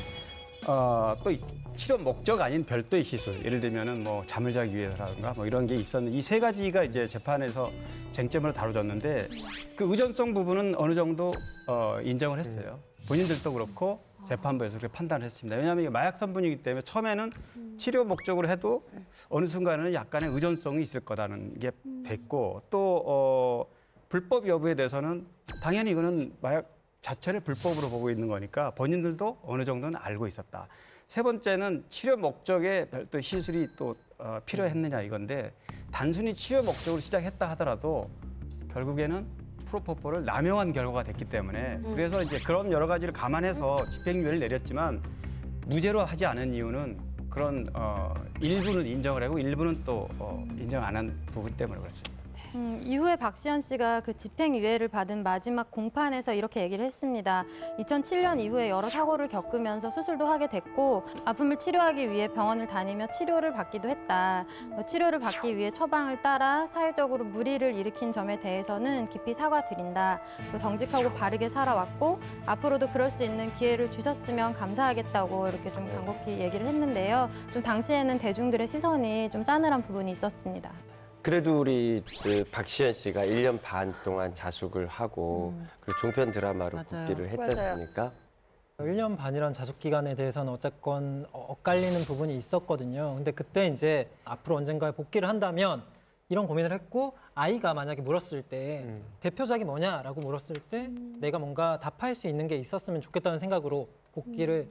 또 치료 목적 아닌 별도의 시술, 예를 들면은 뭐 잠을 자기 위해서라든가 뭐 이런 게 있었는데 이 세 가지가 이제 재판에서 쟁점으로 다뤄졌는데 그 의존성 부분은 어느 정도 인정을 했어요. 본인들도 그렇고 재판부에서 그렇게 판단을 했습니다. 왜냐하면 이게 마약 성분이기 때문에 처음에는 치료 목적으로 해도 어느 순간에는 약간의 의존성이 있을 거라는 게 됐고 또 불법 여부에 대해서는 당연히 이거는 마약 자체를 불법으로 보고 있는 거니까 본인들도 어느 정도는 알고 있었다. 세 번째는 치료 목적의 별도 시술이 또 필요했느냐 이건데 단순히 치료 목적으로 시작했다 하더라도 결국에는 프로포폴을 남용한 결과가 됐기 때문에 그래서 이제 그런 여러 가지를 감안해서 집행유예를 내렸지만 무죄로 하지 않은 이유는 그런 일부는 인정을 하고 일부는 또 인정 안 한 부분 때문에 그렇습니다. 이후에 박시현 씨가 그 집행유예를 받은 마지막 공판에서 이렇게 얘기를 했습니다. 2007년 이후에 여러 사고를 겪으면서 수술도 하게 됐고 아픔을 치료하기 위해 병원을 다니며 치료를 받기도 했다. 치료를 받기 위해 처방을 따라 사회적으로 무리를 일으킨 점에 대해서는 깊이 사과드린다. 정직하고 바르게 살아왔고 앞으로도 그럴 수 있는 기회를 주셨으면 감사하겠다고 이렇게 좀 간곡히 얘기를 했는데요. 좀 당시에는 대중들의 시선이 좀 싸늘한 부분이 있었습니다. 그래도 우리 그 박시현 씨가 1년 반 동안 자숙을 하고 그리고 종편 드라마로 복귀를 했지 않습니까? 1년 반이란 자숙 기간에 대해서는 어쨌건 엇갈리는 부분이 있었거든요. 근데 그때 이제 앞으로 언젠가에 복귀를 한다면 이런 고민을 했고 아이가 만약에 물었을 때 대표작이 뭐냐라고 물었을 때 내가 뭔가 답할 수 있는 게 있었으면 좋겠다는 생각으로 복귀를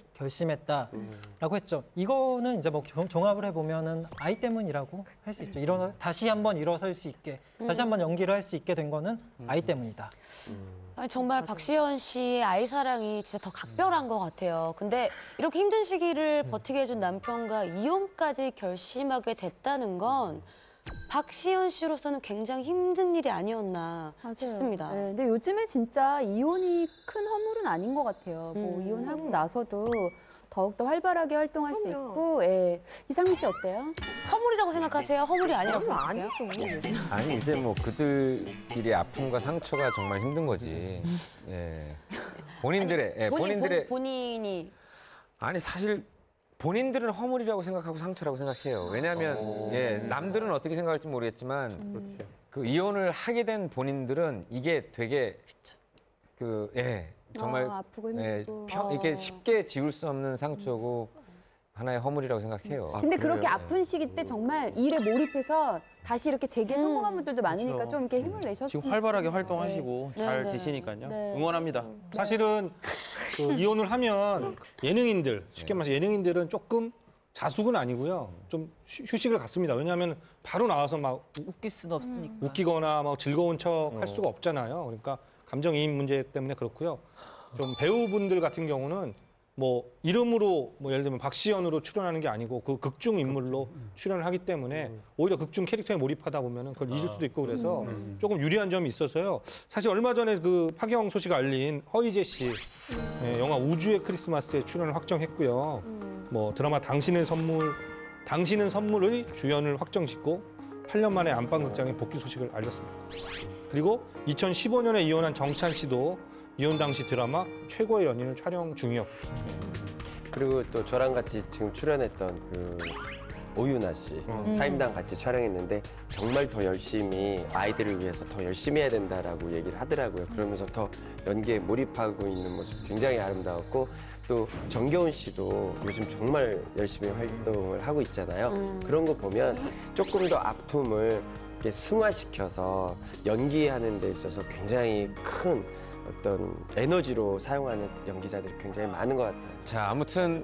결심했다라고 했죠. 이거는 이제 뭐 종합을 해보면은 아이 때문이라고 할 수 있죠. 다시 한번 일어설 수 있게, 다시 한번 연기를 할 수 있게 된 거는 아이 때문이다. 아니, 정말 박시현 씨의 아이 사랑이 진짜 더 각별한 것 같아요. 근데 이렇게 힘든 시기를 버티게 해준 남편과 이혼까지 결심하게 됐다는 건 박시현 씨로서는 굉장히 힘든 일이 아니었나 싶습니다. 네, 근데 요즘에 진짜 이혼이 큰 허물은 아닌 것 같아요. 뭐 이혼하고 나서도 더욱더 활발하게 활동할 수 있고. 예. 이상민 씨 어때요? 허물이라고 생각하세요? 허물이 아니라고 생각하세요? 아니 이제 뭐 그들끼리 아픔과 상처가 정말 힘든 거지. 예. 본인들의 본인이 아니 사실 본인들은 허물이라고 생각하고 상처라고 생각해요. 왜냐하면 남들은 어떻게 생각할지 모르겠지만 그 이혼을 하게 된 본인들은 이게 되게 정말 아프고 힘들고 이게 쉽게 지울 수 없는 상처고 하나의 허물이라고 생각해요. 근데 그렇게 아픈 시기 때 정말 일에 몰입해서 다시 이렇게 재기에 성공한 분들도 많으니까 좀 이렇게 힘을 내셨으면 지금 활발하게 활동하시고 잘 계시니까요. 응원합니다. 사실은 그 이혼을 하면 예능인들, 쉽게 말해서 예능인들은 조금 자숙은 아니고요. 좀 휴식을 갖습니다. 왜냐하면 바로 나와서 막 웃길 수는 없으니까. 웃기거나 막 즐거운 척 할 수가 없잖아요. 그러니까 감정이입 문제 때문에 그렇고요. 좀 배우분들 같은 경우는 뭐 이름으로 뭐 예를 들면 박시연으로 출연하는 게 아니고 그 극중 인물로 출연을 하기 때문에 오히려 극중 캐릭터에 몰입하다 보면은 그걸 잊을 수도 있고 그래서 조금 유리한 점이 있어서요. 사실 얼마 전에 그 파경 소식 알린 허이제 씨 영화 우주의 크리스마스에 출연을 확정했고요. 뭐 드라마 당신은 선물의 주연을 확정짓고 8년 만에 안방극장에 복귀 소식을 알렸습니다. 그리고 2015년에 이혼한 정찬 씨도 이혼 당시 드라마 최고의 연인을 촬영 중이었고. 그리고 또 저랑 같이 지금 출연했던 그 오유나 씨 사임당 같이 촬영했는데 정말 더 열심히 아이들을 위해서 더 열심히 해야 된다라고 얘기를 하더라고요. 그러면서 더 연기에 몰입하고 있는 모습 굉장히 아름다웠고 또 정겨운 씨도 요즘 정말 열심히 활동을 하고 있잖아요. 그런 거 보면 조금 더 아픔을 이렇게 승화시켜서 연기하는 데 있어서 굉장히 큰 어떤 에너지로 사용하는 연기자들이 굉장히 많은 것 같아요. 자, 아무튼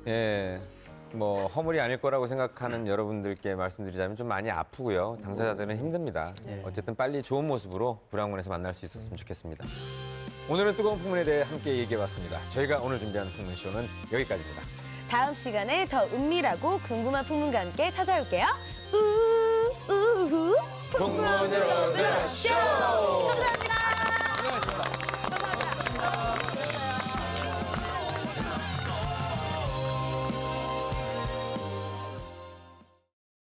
뭐 허물이 아닐 거라고 생각하는 여러분들께 말씀드리자면 좀 많이 아프고요. 당사자들은 힘듭니다. 어쨌든 빨리 좋은 모습으로 불황문에서 만날 수 있었으면 좋겠습니다. 오늘은 뜨거운 풍문에 대해 함께 얘기해봤습니다. 저희가 오늘 준비한 풍문쇼는 여기까지입니다. 다음 시간에 더 은밀하고 궁금한 풍문과 함께 찾아올게요. 풍문으로 들어쇼!